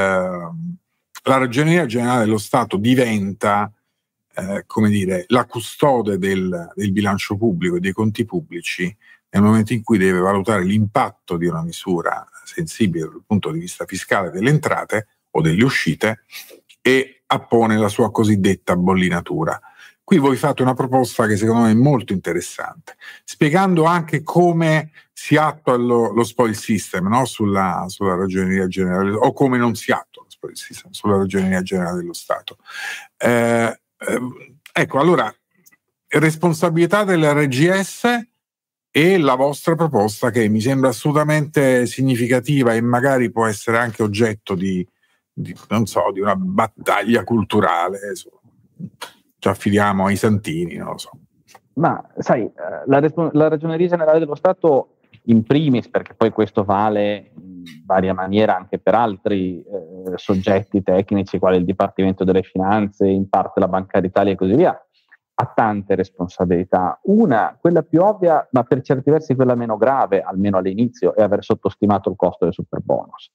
la Ragioneria Generale dello Stato diventa, eh, come dire, la custode del, del bilancio pubblico e dei conti pubblici nel momento in cui deve valutare l'impatto di una misura sensibile dal punto di vista fiscale delle entrate o delle uscite, e appone la sua cosiddetta bollinatura. Qui voi fate una proposta che secondo me è molto interessante, spiegando anche come si attua lo, lo spoil system, no? sulla, sulla Ragioneria Generale, o come non si attua lo spoil system sulla Ragioneria Generale dello Stato. Eh, eh, ecco, allora, responsabilità dell'R G S e la vostra proposta, che mi sembra assolutamente significativa e magari può essere anche oggetto di, di non so, di una battaglia culturale. Ci affidiamo ai santini, non lo so. Ma sai, la, la Ragioneria Generale dello Stato in primis, perché poi questo vale in varia maniera anche per altri eh, soggetti tecnici, quali il Dipartimento delle Finanze, in parte la Banca d'Italia e così via, ha tante responsabilità. Una, quella più ovvia, ma per certi versi quella meno grave, almeno all'inizio, è aver sottostimato il costo del superbonus.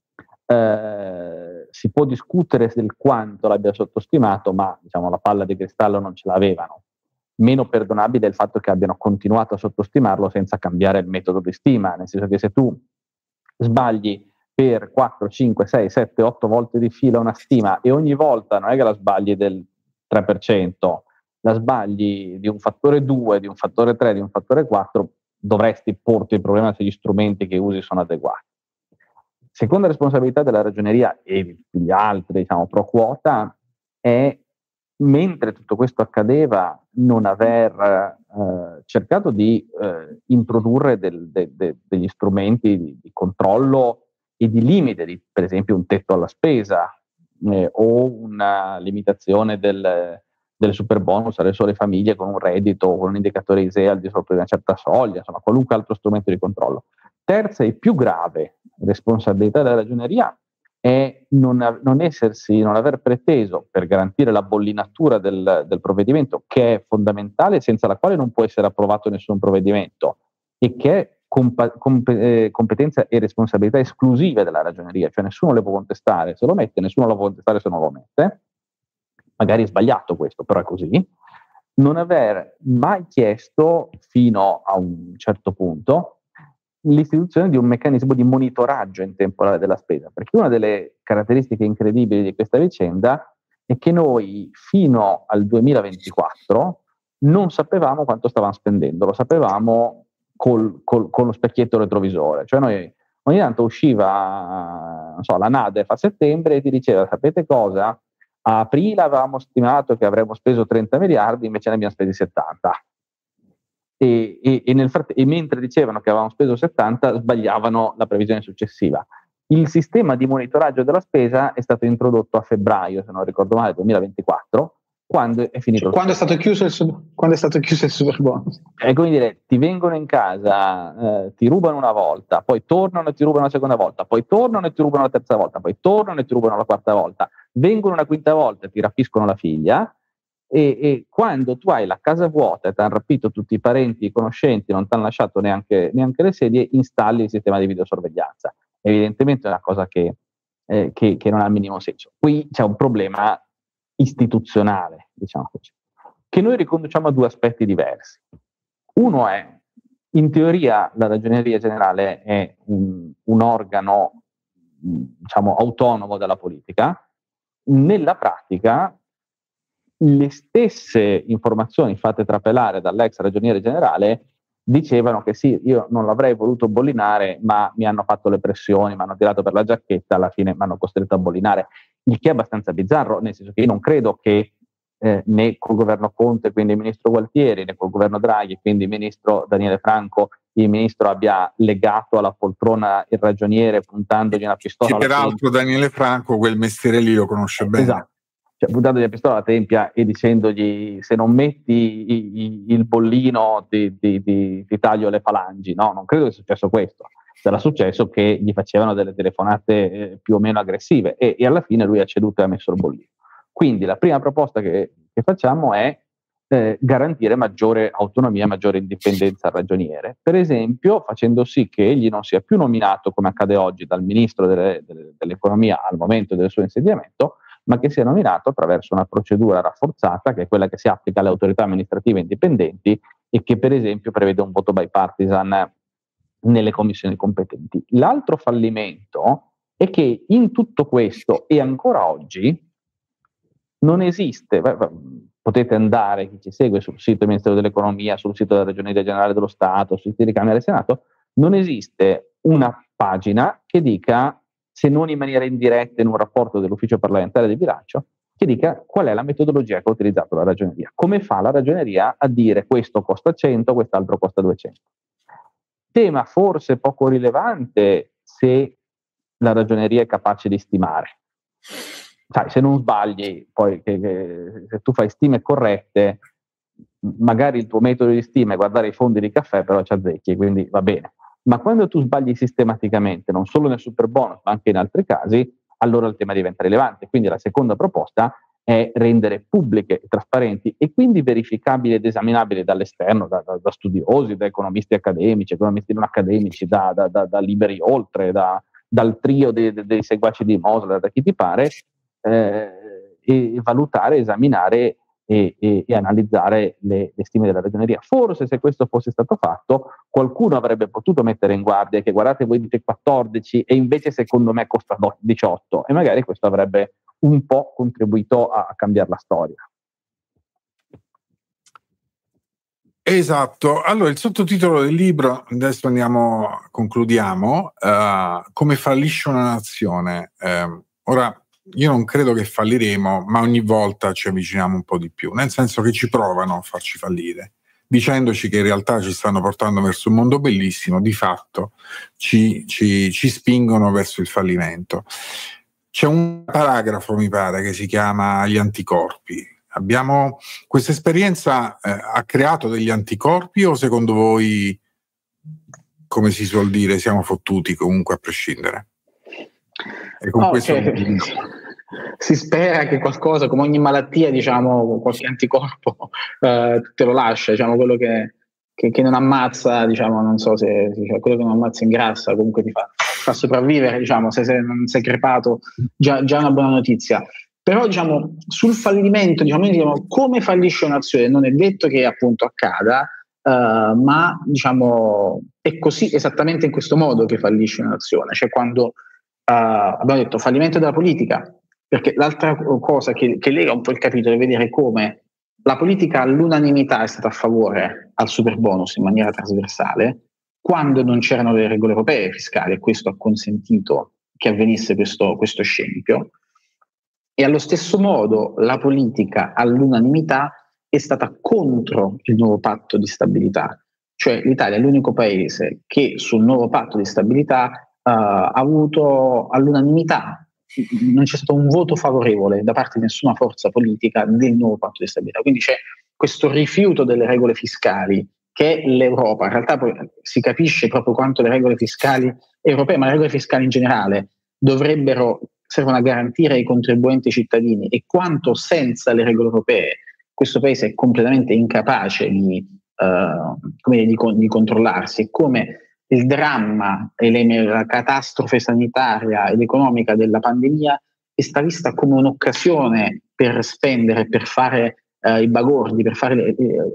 Eh, si può discutere del quanto l'abbia sottostimato, ma diciamo la palla di cristallo non ce l'avevano. Meno perdonabile è il fatto che abbiano continuato a sottostimarlo senza cambiare il metodo di stima, nel senso che se tu sbagli per quattro, cinque, sei, sette, otto volte di fila una stima e ogni volta non è che la sbagli del tre per cento, la sbagli di un fattore due, di un fattore tre, di un fattore quattro, dovresti porti il problema se gli strumenti che usi sono adeguati. Seconda responsabilità della ragioneria e degli altri, diciamo, pro quota, è, mentre tutto questo accadeva, non aver eh, cercato di eh, introdurre del, de, de, degli strumenti di, di controllo e di limite, di, per esempio un tetto alla spesa eh, o una limitazione del, del superbonus alle sole famiglie con un reddito o con un indicatore I S E E al di sotto di una certa soglia, insomma qualunque altro strumento di controllo. Terza e più grave responsabilità della ragioneria è non, non essersi, non aver preteso, per garantire la bollinatura del, del provvedimento, che è fondamentale, senza la quale non può essere approvato nessun provvedimento, e che è compa- comp- eh, competenza e responsabilità esclusive della ragioneria, cioè nessuno le può contestare se lo mette, nessuno lo può contestare se non lo mette, magari è sbagliato questo, però è così. Non aver mai chiesto, fino a un certo punto, l'istituzione di un meccanismo di monitoraggio in tempo reale della spesa, perché una delle caratteristiche incredibili di questa vicenda è che noi fino al duemilaventiquattro non sapevamo quanto stavamo spendendo, lo sapevamo col, col, con lo specchietto retrovisore, cioè noi ogni tanto usciva, non so, la NADEF a settembre e ti diceva: sapete cosa? A aprile avevamo stimato che avremmo speso trenta miliardi, invece ne abbiamo spesi settanta. E, e, e, nel fratt- e mentre dicevano che avevamo speso settanta, sbagliavano la previsione successiva. Il sistema di monitoraggio della spesa è stato introdotto a febbraio, se non ricordo male, duemilaventiquattro, quando è finito cioè, il quando, è stato chiuso il, quando è stato chiuso il superbonus. È come dire, ti vengono in casa, eh, ti rubano una volta, poi tornano e ti rubano la seconda volta, poi tornano e ti rubano la terza volta, poi tornano e ti rubano la quarta volta, vengono una quinta volta e ti rapiscono la figlia. E, e quando tu hai la casa vuota e ti hanno rapito tutti i parenti, i conoscenti, non ti hanno lasciato neanche, neanche le sedie, installi il sistema di videosorveglianza. Evidentemente è una cosa che, eh, che, che non ha il minimo senso. Qui c'è un problema istituzionale, diciamo così, che noi riconduciamo a due aspetti diversi. Uno è, in teoria, la Ragioneria Generale è un, un organo, diciamo, autonomo dalla politica. Nella pratica, le stesse informazioni fatte trapelare dall'ex ragioniere generale dicevano che sì, io non l'avrei voluto bollinare, ma mi hanno fatto le pressioni, mi hanno tirato per la giacchetta, alla fine mi hanno costretto a bollinare, il che è abbastanza bizzarro, nel senso che io non credo che eh, né col governo Conte, quindi il ministro Gualtieri, né col governo Draghi, quindi il ministro Daniele Franco, il ministro abbia legato alla poltrona il ragioniere puntandogli una pistola alla tempia. Peraltro Daniele Franco quel mestiere lì lo conosce bene. Esatto. Cioè, puntandogli la pistola alla tempia e dicendogli: se non metti i, i, il bollino ti, ti, ti, ti taglio le falangi. No, non credo che sia successo questo. Sarà successo che gli facevano delle telefonate eh, più o meno aggressive e, e alla fine lui ha ceduto e ha messo il bollino. Quindi la prima proposta che, che facciamo è eh, garantire maggiore autonomia, maggiore indipendenza al ragioniere, per esempio facendo sì che egli non sia più nominato, come accade oggi, dal ministro delle, delle, dell'economia al momento del suo insediamento, ma che sia nominato attraverso una procedura rafforzata, che è quella che si applica alle autorità amministrative indipendenti e che per esempio prevede un voto bipartisan nelle commissioni competenti. L'altro fallimento è che in tutto questo e ancora oggi non esiste, potete andare, chi ci segue, sul sito del Ministero dell'Economia, sul sito della Ragioneria Generale dello Stato, sul sito di Camera e Senato, non esiste una pagina che dica, se non in maniera indiretta in un rapporto dell'Ufficio parlamentare di bilancio, che dica qual è la metodologia che ha utilizzato la Ragioneria. Come fa la Ragioneria a dire questo costa cento, quest'altro costa duecento? Tema forse poco rilevante se la Ragioneria è capace di stimare. Sai, se non sbagli, poi che, che, se tu fai stime corrette, magari il tuo metodo di stima è guardare i fondi di caffè, però ci azzecchi, quindi va bene. Ma quando tu sbagli sistematicamente, non solo nel superbonus, ma anche in altri casi, allora il tema diventa rilevante. Quindi la seconda proposta è rendere pubbliche e trasparenti e quindi verificabili ed esaminabili dall'esterno, da, da, da studiosi, da economisti accademici, economisti non accademici, da, da, da, da liberi oltre, da, dal trio dei, dei seguaci di Mosler, da chi ti pare, eh, e valutare, esaminare e, e, e analizzare le, le stime della ragioneria. Forse se questo fosse stato fatto, qualcuno avrebbe potuto mettere in guardia che guardate voi dite quattordici e invece secondo me costa diciotto, e magari questo avrebbe un po' contribuito a, a cambiare la storia. Esatto. Allora, il sottotitolo del libro, adesso andiamo, concludiamo, uh, come fallisce una nazione. Uh, ora, io non credo che falliremo, ma ogni volta ci avviciniamo un po' di più, nel senso che ci provano a farci fallire, dicendoci che in realtà ci stanno portando verso un mondo bellissimo, di fatto ci, ci, ci spingono verso il fallimento. C'è un paragrafo, mi pare, che si chiama gli anticorpi. Abbiamo questa esperienza eh, ha creato degli anticorpi, o secondo voi, come si suol dire, siamo fottuti comunque a prescindere? E con oh, questo okay. Si spera che qualcosa, come ogni malattia, diciamo, qualche anticorpo eh, te lo lascia, diciamo, quello che, che, che non ammazza, diciamo, non so se cioè, quello che non ammazza ingrassa, comunque ti fa, fa sopravvivere, diciamo, se, se non sei crepato, già, già una buona notizia. Però, diciamo, sul fallimento, diciamo, diciamo, come fallisce un'azione, non è detto che appunto accada, uh, ma diciamo è così, esattamente in questo modo che fallisce un'azione, cioè quando uh, abbiamo detto fallimento della politica, perché l'altra cosa che, che lega un po' il capitolo è vedere come la politica all'unanimità è stata a favore al super bonus in maniera trasversale, quando non c'erano le regole europee fiscali, e questo ha consentito che avvenisse questo, questo scempio. E allo stesso modo la politica all'unanimità è stata contro il nuovo patto di stabilità, cioè l'Italia è l'unico paese che sul nuovo patto di stabilità uh, ha avuto all'unanimità, non c'è stato un voto favorevole da parte di nessuna forza politica del nuovo patto di stabilità, quindi c'è questo rifiuto delle regole fiscali che l'Europa, in realtà poi si capisce proprio quanto le regole fiscali europee, ma le regole fiscali in generale dovrebbero servono a garantire ai contribuenti cittadini, e quanto senza le regole europee questo paese è completamente incapace di, uh, come di, di controllarsi, e come il dramma e le, la catastrofe sanitaria ed economica della pandemia è stata vista come un'occasione per spendere, per fare uh, i bagordi, per fare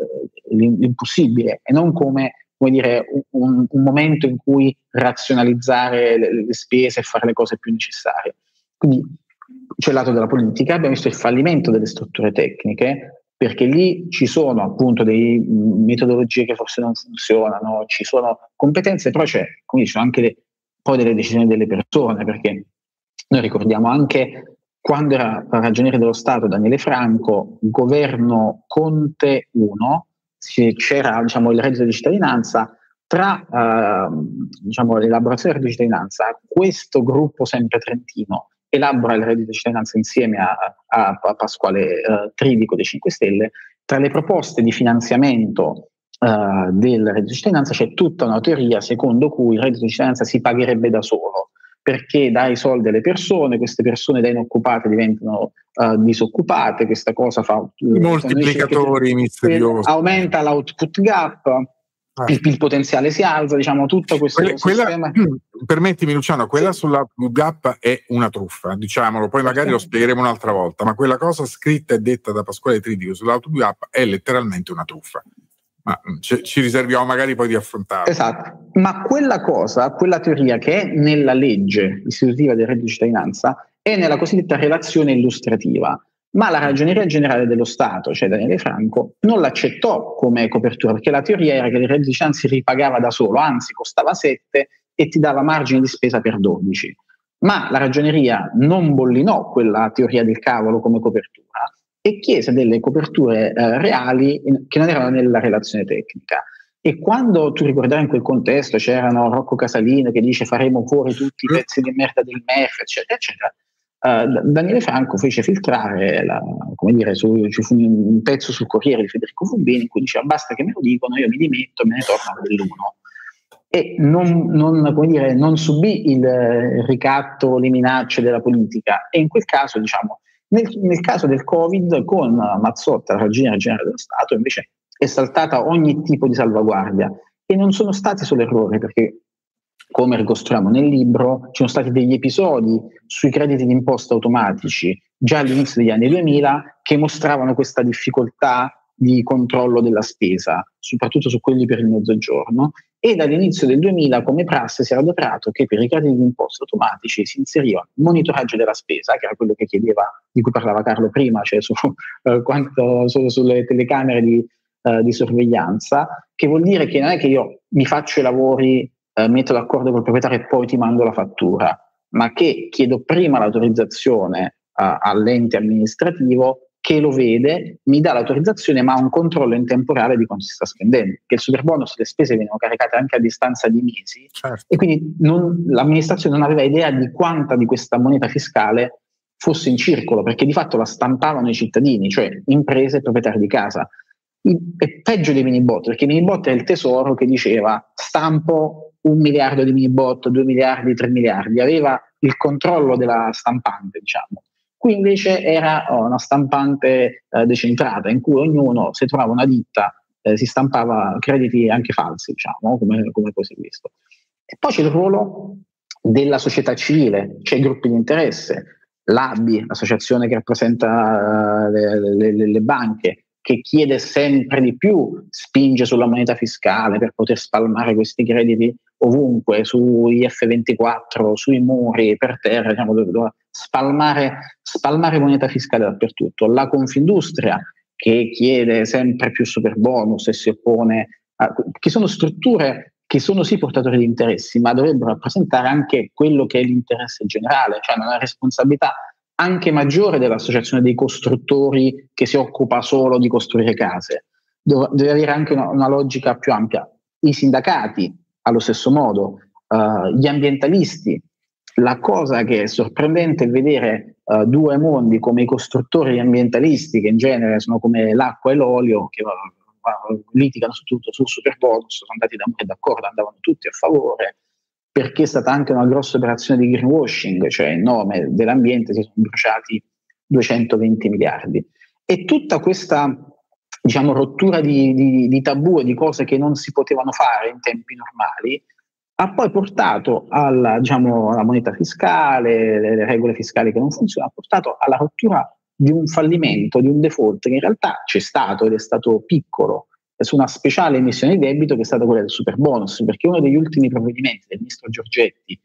l'impossibile, e non come, come dire, un, un momento in cui razionalizzare le, le spese e fare le cose più necessarie. Quindi c'è il lato della politica, abbiamo visto il fallimento delle strutture tecniche, perché lì ci sono appunto delle metodologie che forse non funzionano, ci sono competenze, però c'è, come dicevo, anche le, poi delle decisioni delle persone, perché noi ricordiamo anche quando era ragioniere dello Stato Daniele Franco, governo Conte uno, c'era, diciamo, il reddito di cittadinanza. Tra eh, diciamo, l'elaborazione del reddito di cittadinanza, questo gruppo sempre trentino elabora il reddito di cittadinanza insieme a, a, a Pasquale eh, Tridico dei cinque Stelle. Tra le proposte di finanziamento eh, del reddito di cittadinanza c'è tutta una teoria secondo cui il reddito di cittadinanza si pagherebbe da solo, perché dai soldi alle persone, queste persone da inoccupate diventano uh, disoccupate, questa cosa fa i moltiplicatori misteriosi, aumenta l'output gap, ah. il, il potenziale si alza, diciamo tutto questo quella, sistema. Quella, permettimi Luciano, quella sì. Sull'output gap è una truffa, diciamolo, poi magari lo spiegheremo un'altra volta, ma quella cosa scritta e detta da Pasquale Tridico sull'output gap è letteralmente una truffa. Ma ci, ci riserviamo magari poi di affrontarlo. Esatto, ma quella cosa, quella teoria che è nella legge istitutiva del reddito di cittadinanza è nella cosiddetta relazione illustrativa, ma la Ragioneria Generale dello Stato, cioè Daniele Franco, non l'accettò come copertura, perché la teoria era che il reddito di cittadinanza si ripagava da solo, anzi costava sette e ti dava margine di spesa per dodici. Ma la Ragioneria non bollinò quella teoria del cavolo come copertura e chiese delle coperture eh, reali in, che non erano nella relazione tecnica. E quando tu ricorderai in quel contesto c'erano Rocco Casalino che dice faremo fuori tutti i pezzi di merda del M E F, eccetera, eccetera, uh, Daniele Franco fece filtrare, la, come dire, su, ci fu un pezzo sul Corriere di Federico Fubini in cui diceva basta che me lo dicono, io mi dimetto, me ne torno a quell'uno. E non, non, come dire, non subì il ricatto, le minacce della politica, e in quel caso, diciamo, Nel, nel caso del Covid, con Mazzotta, la Ragioniera Generale dello Stato, invece è saltata ogni tipo di salvaguardia, e non sono stati solo errori, perché come ricostruiamo nel libro ci sono stati degli episodi sui crediti d'imposta automatici già all'inizio degli anni duemila che mostravano questa difficoltà di controllo della spesa, soprattutto su quelli per il Mezzogiorno, e dall'inizio del duemila come prassi si era adoprato che per i crediti d'imposta automatici si inseriva il monitoraggio della spesa, che era quello che chiedeva, di cui parlava Carlo prima, cioè su eh, quanto solo sulle telecamere di, eh, di sorveglianza, che vuol dire che non è che io mi faccio i lavori, eh, metto d'accordo col proprietario e poi ti mando la fattura, ma che chiedo prima l'autorizzazione eh, all'ente amministrativo, che lo vede, mi dà l'autorizzazione, ma ha un controllo in tempo reale di quanto si sta spendendo, che il superbonus, le spese vengono caricate anche a distanza di mesi, certo. E quindi non, l'amministrazione non aveva idea di quanta di questa moneta fiscale fosse in circolo, perché di fatto la stampavano i cittadini, cioè imprese e proprietari di casa. È peggio dei mini bot, perché i mini bot è il tesoro che diceva stampo un miliardo di mini bot, due miliardi, tre miliardi, aveva il controllo della stampante, diciamo. Qui invece era oh, una stampante eh, decentrata, in cui ognuno, se trovava una ditta, eh, si stampava crediti anche falsi, diciamo, come, come poi si è visto. E poi c'è il ruolo della società civile, c'è i gruppi di interesse, l'A B I, l'associazione che rappresenta uh, le, le, le banche, che chiede sempre di più, spinge sulla moneta fiscale per poter spalmare questi crediti ovunque, sui F ventiquattro, sui muri, per terra, diciamo, dove, dove spalmare, spalmare moneta fiscale dappertutto. La Confindustria, che chiede sempre più superbonus e si oppone, a, che sono strutture che sono sì portatori di interessi, ma dovrebbero rappresentare anche quello che è l'interesse generale, cioè una responsabilità anche maggiore dell'associazione dei costruttori che si occupa solo di costruire case. Deve avere anche una, una logica più ampia. I sindacati, allo stesso modo, uh, gli ambientalisti. La cosa che è sorprendente è vedere uh, due mondi come i costruttori e gli ambientalisti, che in genere sono come l'acqua e l'olio, che uh, uh, litigano su tutto, sul superbonus, sono andati da, d'accordo, andavano tutti a favore, perché è stata anche una grossa operazione di greenwashing, cioè in nome dell'ambiente si sono bruciati duecentoventi miliardi. E tutta questa, diciamo, rottura di, di, di tabù e di cose che non si potevano fare in tempi normali ha poi portato alla, diciamo, alla moneta fiscale, le, le regole fiscali che non funzionano, ha portato alla rottura di un fallimento, di un default che in realtà c'è stato ed è stato piccolo, su una speciale emissione di debito che è stata quella del superbonus, perché uno degli ultimi provvedimenti del ministro Giorgetti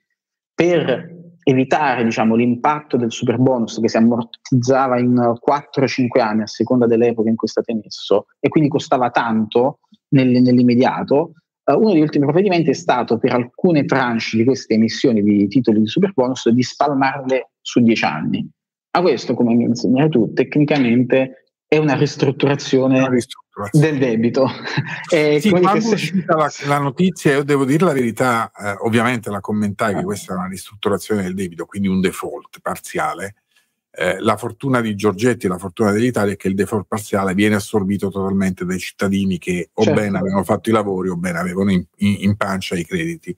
per evitare, diciamo, l'impatto del superbonus, che si ammortizzava in quattro cinque anni a seconda dell'epoca in cui è stato emesso e quindi costava tanto nel, nell'immediato, uh, uno degli ultimi provvedimenti è stato, per alcune tranche di queste emissioni di titoli di superbonus, di spalmarle su dieci anni. Ma questo, come mi insegnerai tu, tecnicamente è una ristrutturazione, una ristrutturazione. del debito. E sì, quando è uscita la, la notizia, io devo dire la verità, eh, ovviamente la commentai che questa è una ristrutturazione del debito, quindi un default parziale. Eh, la fortuna di Giorgetti e la fortuna dell'Italia è che il default parziale viene assorbito totalmente dai cittadini che o certo. bene avevano fatto i lavori o bene avevano in, in, in pancia i crediti.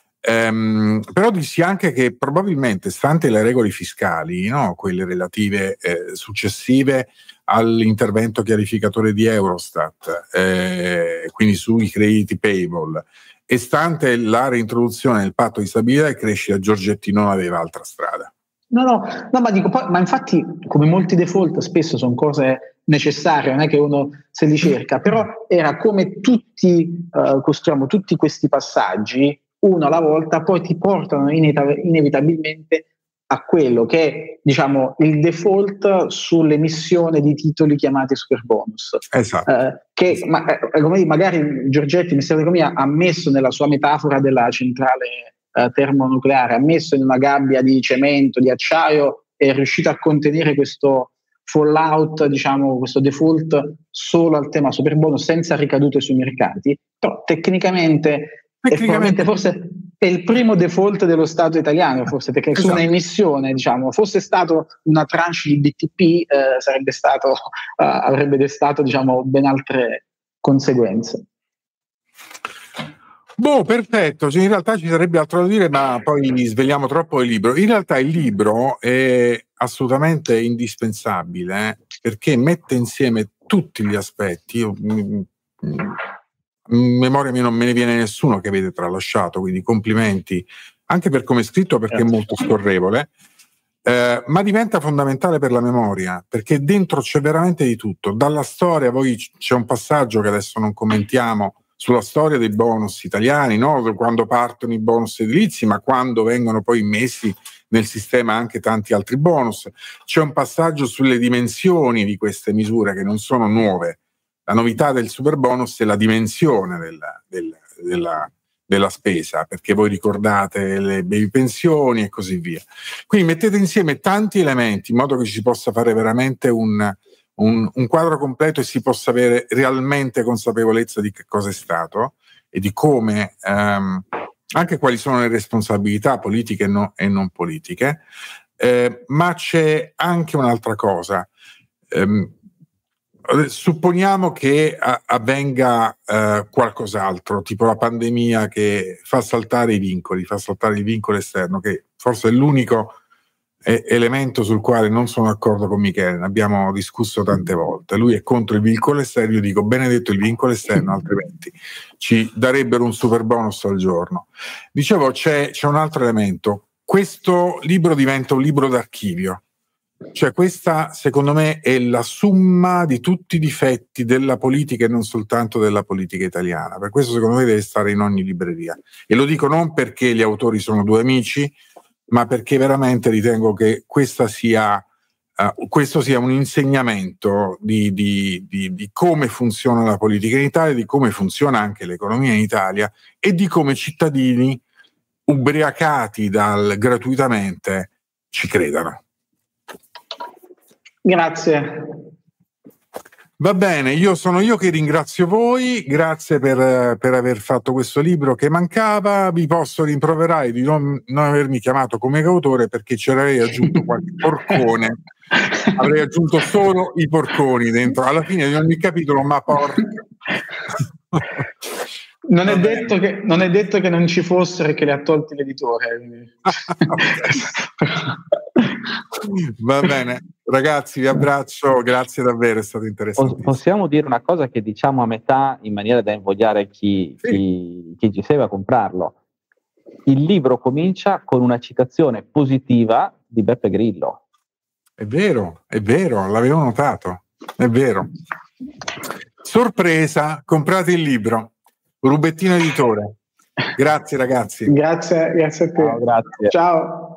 Um, però dissi anche che probabilmente, stante le regole fiscali, no, quelle relative eh, successive all'intervento chiarificatore di Eurostat, eh, quindi sui crediti payable, e stante la reintroduzione del patto di stabilità e crescita, Giorgetti non aveva altra strada. No, no, no, ma dico, poi, ma infatti, come molti default spesso sono cose necessarie, non è che uno se li cerca, però era come tutti, uh, costruiamo tutti questi passaggi uno alla volta, poi ti portano inevitabilmente a quello che è, diciamo, il default sull'emissione di titoli chiamati superbonus. Esatto. Eh, che esatto. Ma, eh, come magari Giorgetti, il Ministero dell'Economia, ha messo nella sua metafora della centrale eh, termonucleare, ha messo in una gabbia di cemento, di acciaio, e è riuscito a contenere questo fallout, diciamo, questo default solo al tema superbonus, senza ricadute sui mercati. Però tecnicamente Tecnicamente forse è il primo default dello Stato italiano, forse, perché esatto. su un'emissione, diciamo, fosse stato una tranche di B T P, eh, sarebbe stato, uh, avrebbe destato, diciamo, ben altre conseguenze. Boh, perfetto, cioè, in realtà ci sarebbe altro da dire, ma poi svegliamo troppo il libro. In realtà il libro è assolutamente indispensabile, eh, perché mette insieme tutti gli aspetti. Io, in memoria mia non me ne viene nessuno che avete tralasciato, quindi complimenti anche per come è scritto, perché è molto scorrevole, eh, ma diventa fondamentale per la memoria, perché dentro c'è veramente di tutto. Dalla storia, poi c'è un passaggio che adesso non commentiamo, sulla storia dei bonus italiani, no? Quando partono i bonus edilizi, ma quando vengono poi messi nel sistema anche tanti altri bonus. C'è un passaggio sulle dimensioni di queste misure che non sono nuove. La novità del super bonus è la dimensione della, della, della, della spesa, perché voi ricordate le baby pensioni e così via. Quindi mettete insieme tanti elementi in modo che ci si possa fare veramente un Un, un quadro completo e si possa avere realmente consapevolezza di che cosa è stato e di come, ehm, anche quali sono le responsabilità politiche e, no, e non politiche, eh, ma c'è anche un'altra cosa. Eh, supponiamo che a, avvenga eh, qualcos'altro, tipo la pandemia che fa saltare i vincoli, fa saltare il vincolo esterno, che forse è l'unico è elemento sul quale non sono d'accordo con Michele, ne abbiamo discusso tante volte. Lui è contro il vincolo esterno, io dico benedetto il vincolo esterno, altrimenti ci darebbero un super bonus al giorno. Dicevo, c'è, c'è un altro elemento. Questo libro diventa un libro d'archivio, cioè questa secondo me è la summa di tutti i difetti della politica e non soltanto della politica italiana. Per questo secondo me deve stare in ogni libreria, e lo dico non perché gli autori sono due amici, ma perché veramente ritengo che questa sia, uh, questo sia un insegnamento di, di, di, di come funziona la politica in Italia, di come funziona anche l'economia in Italia e di come cittadini ubriacati dal gratuitamente ci credano. Grazie. Va bene, io sono io che ringrazio voi, grazie per, per aver fatto questo libro che mancava. Vi posso rimproverare di non, non avermi chiamato come autore, perché ci avrei aggiunto qualche porcone, avrei aggiunto solo i porconi dentro, alla fine di ogni capitolo, ma porca. Non è, detto che, non è detto che non ci fossero e che le ha tolti l'editore. Va bene, ragazzi, vi abbraccio, grazie davvero, è stato interessante. Possiamo dire una cosa che diciamo a metà in maniera da invogliare chi, sì. chi, chi ci segue a comprarlo. Il libro comincia con una citazione positiva di Beppe Grillo. È vero, è vero, l'avevo notato, è vero. Sorpresa, comprate il libro. Rubettino Editore. Grazie ragazzi. Grazie, grazie a te. Ciao, grazie. Ciao.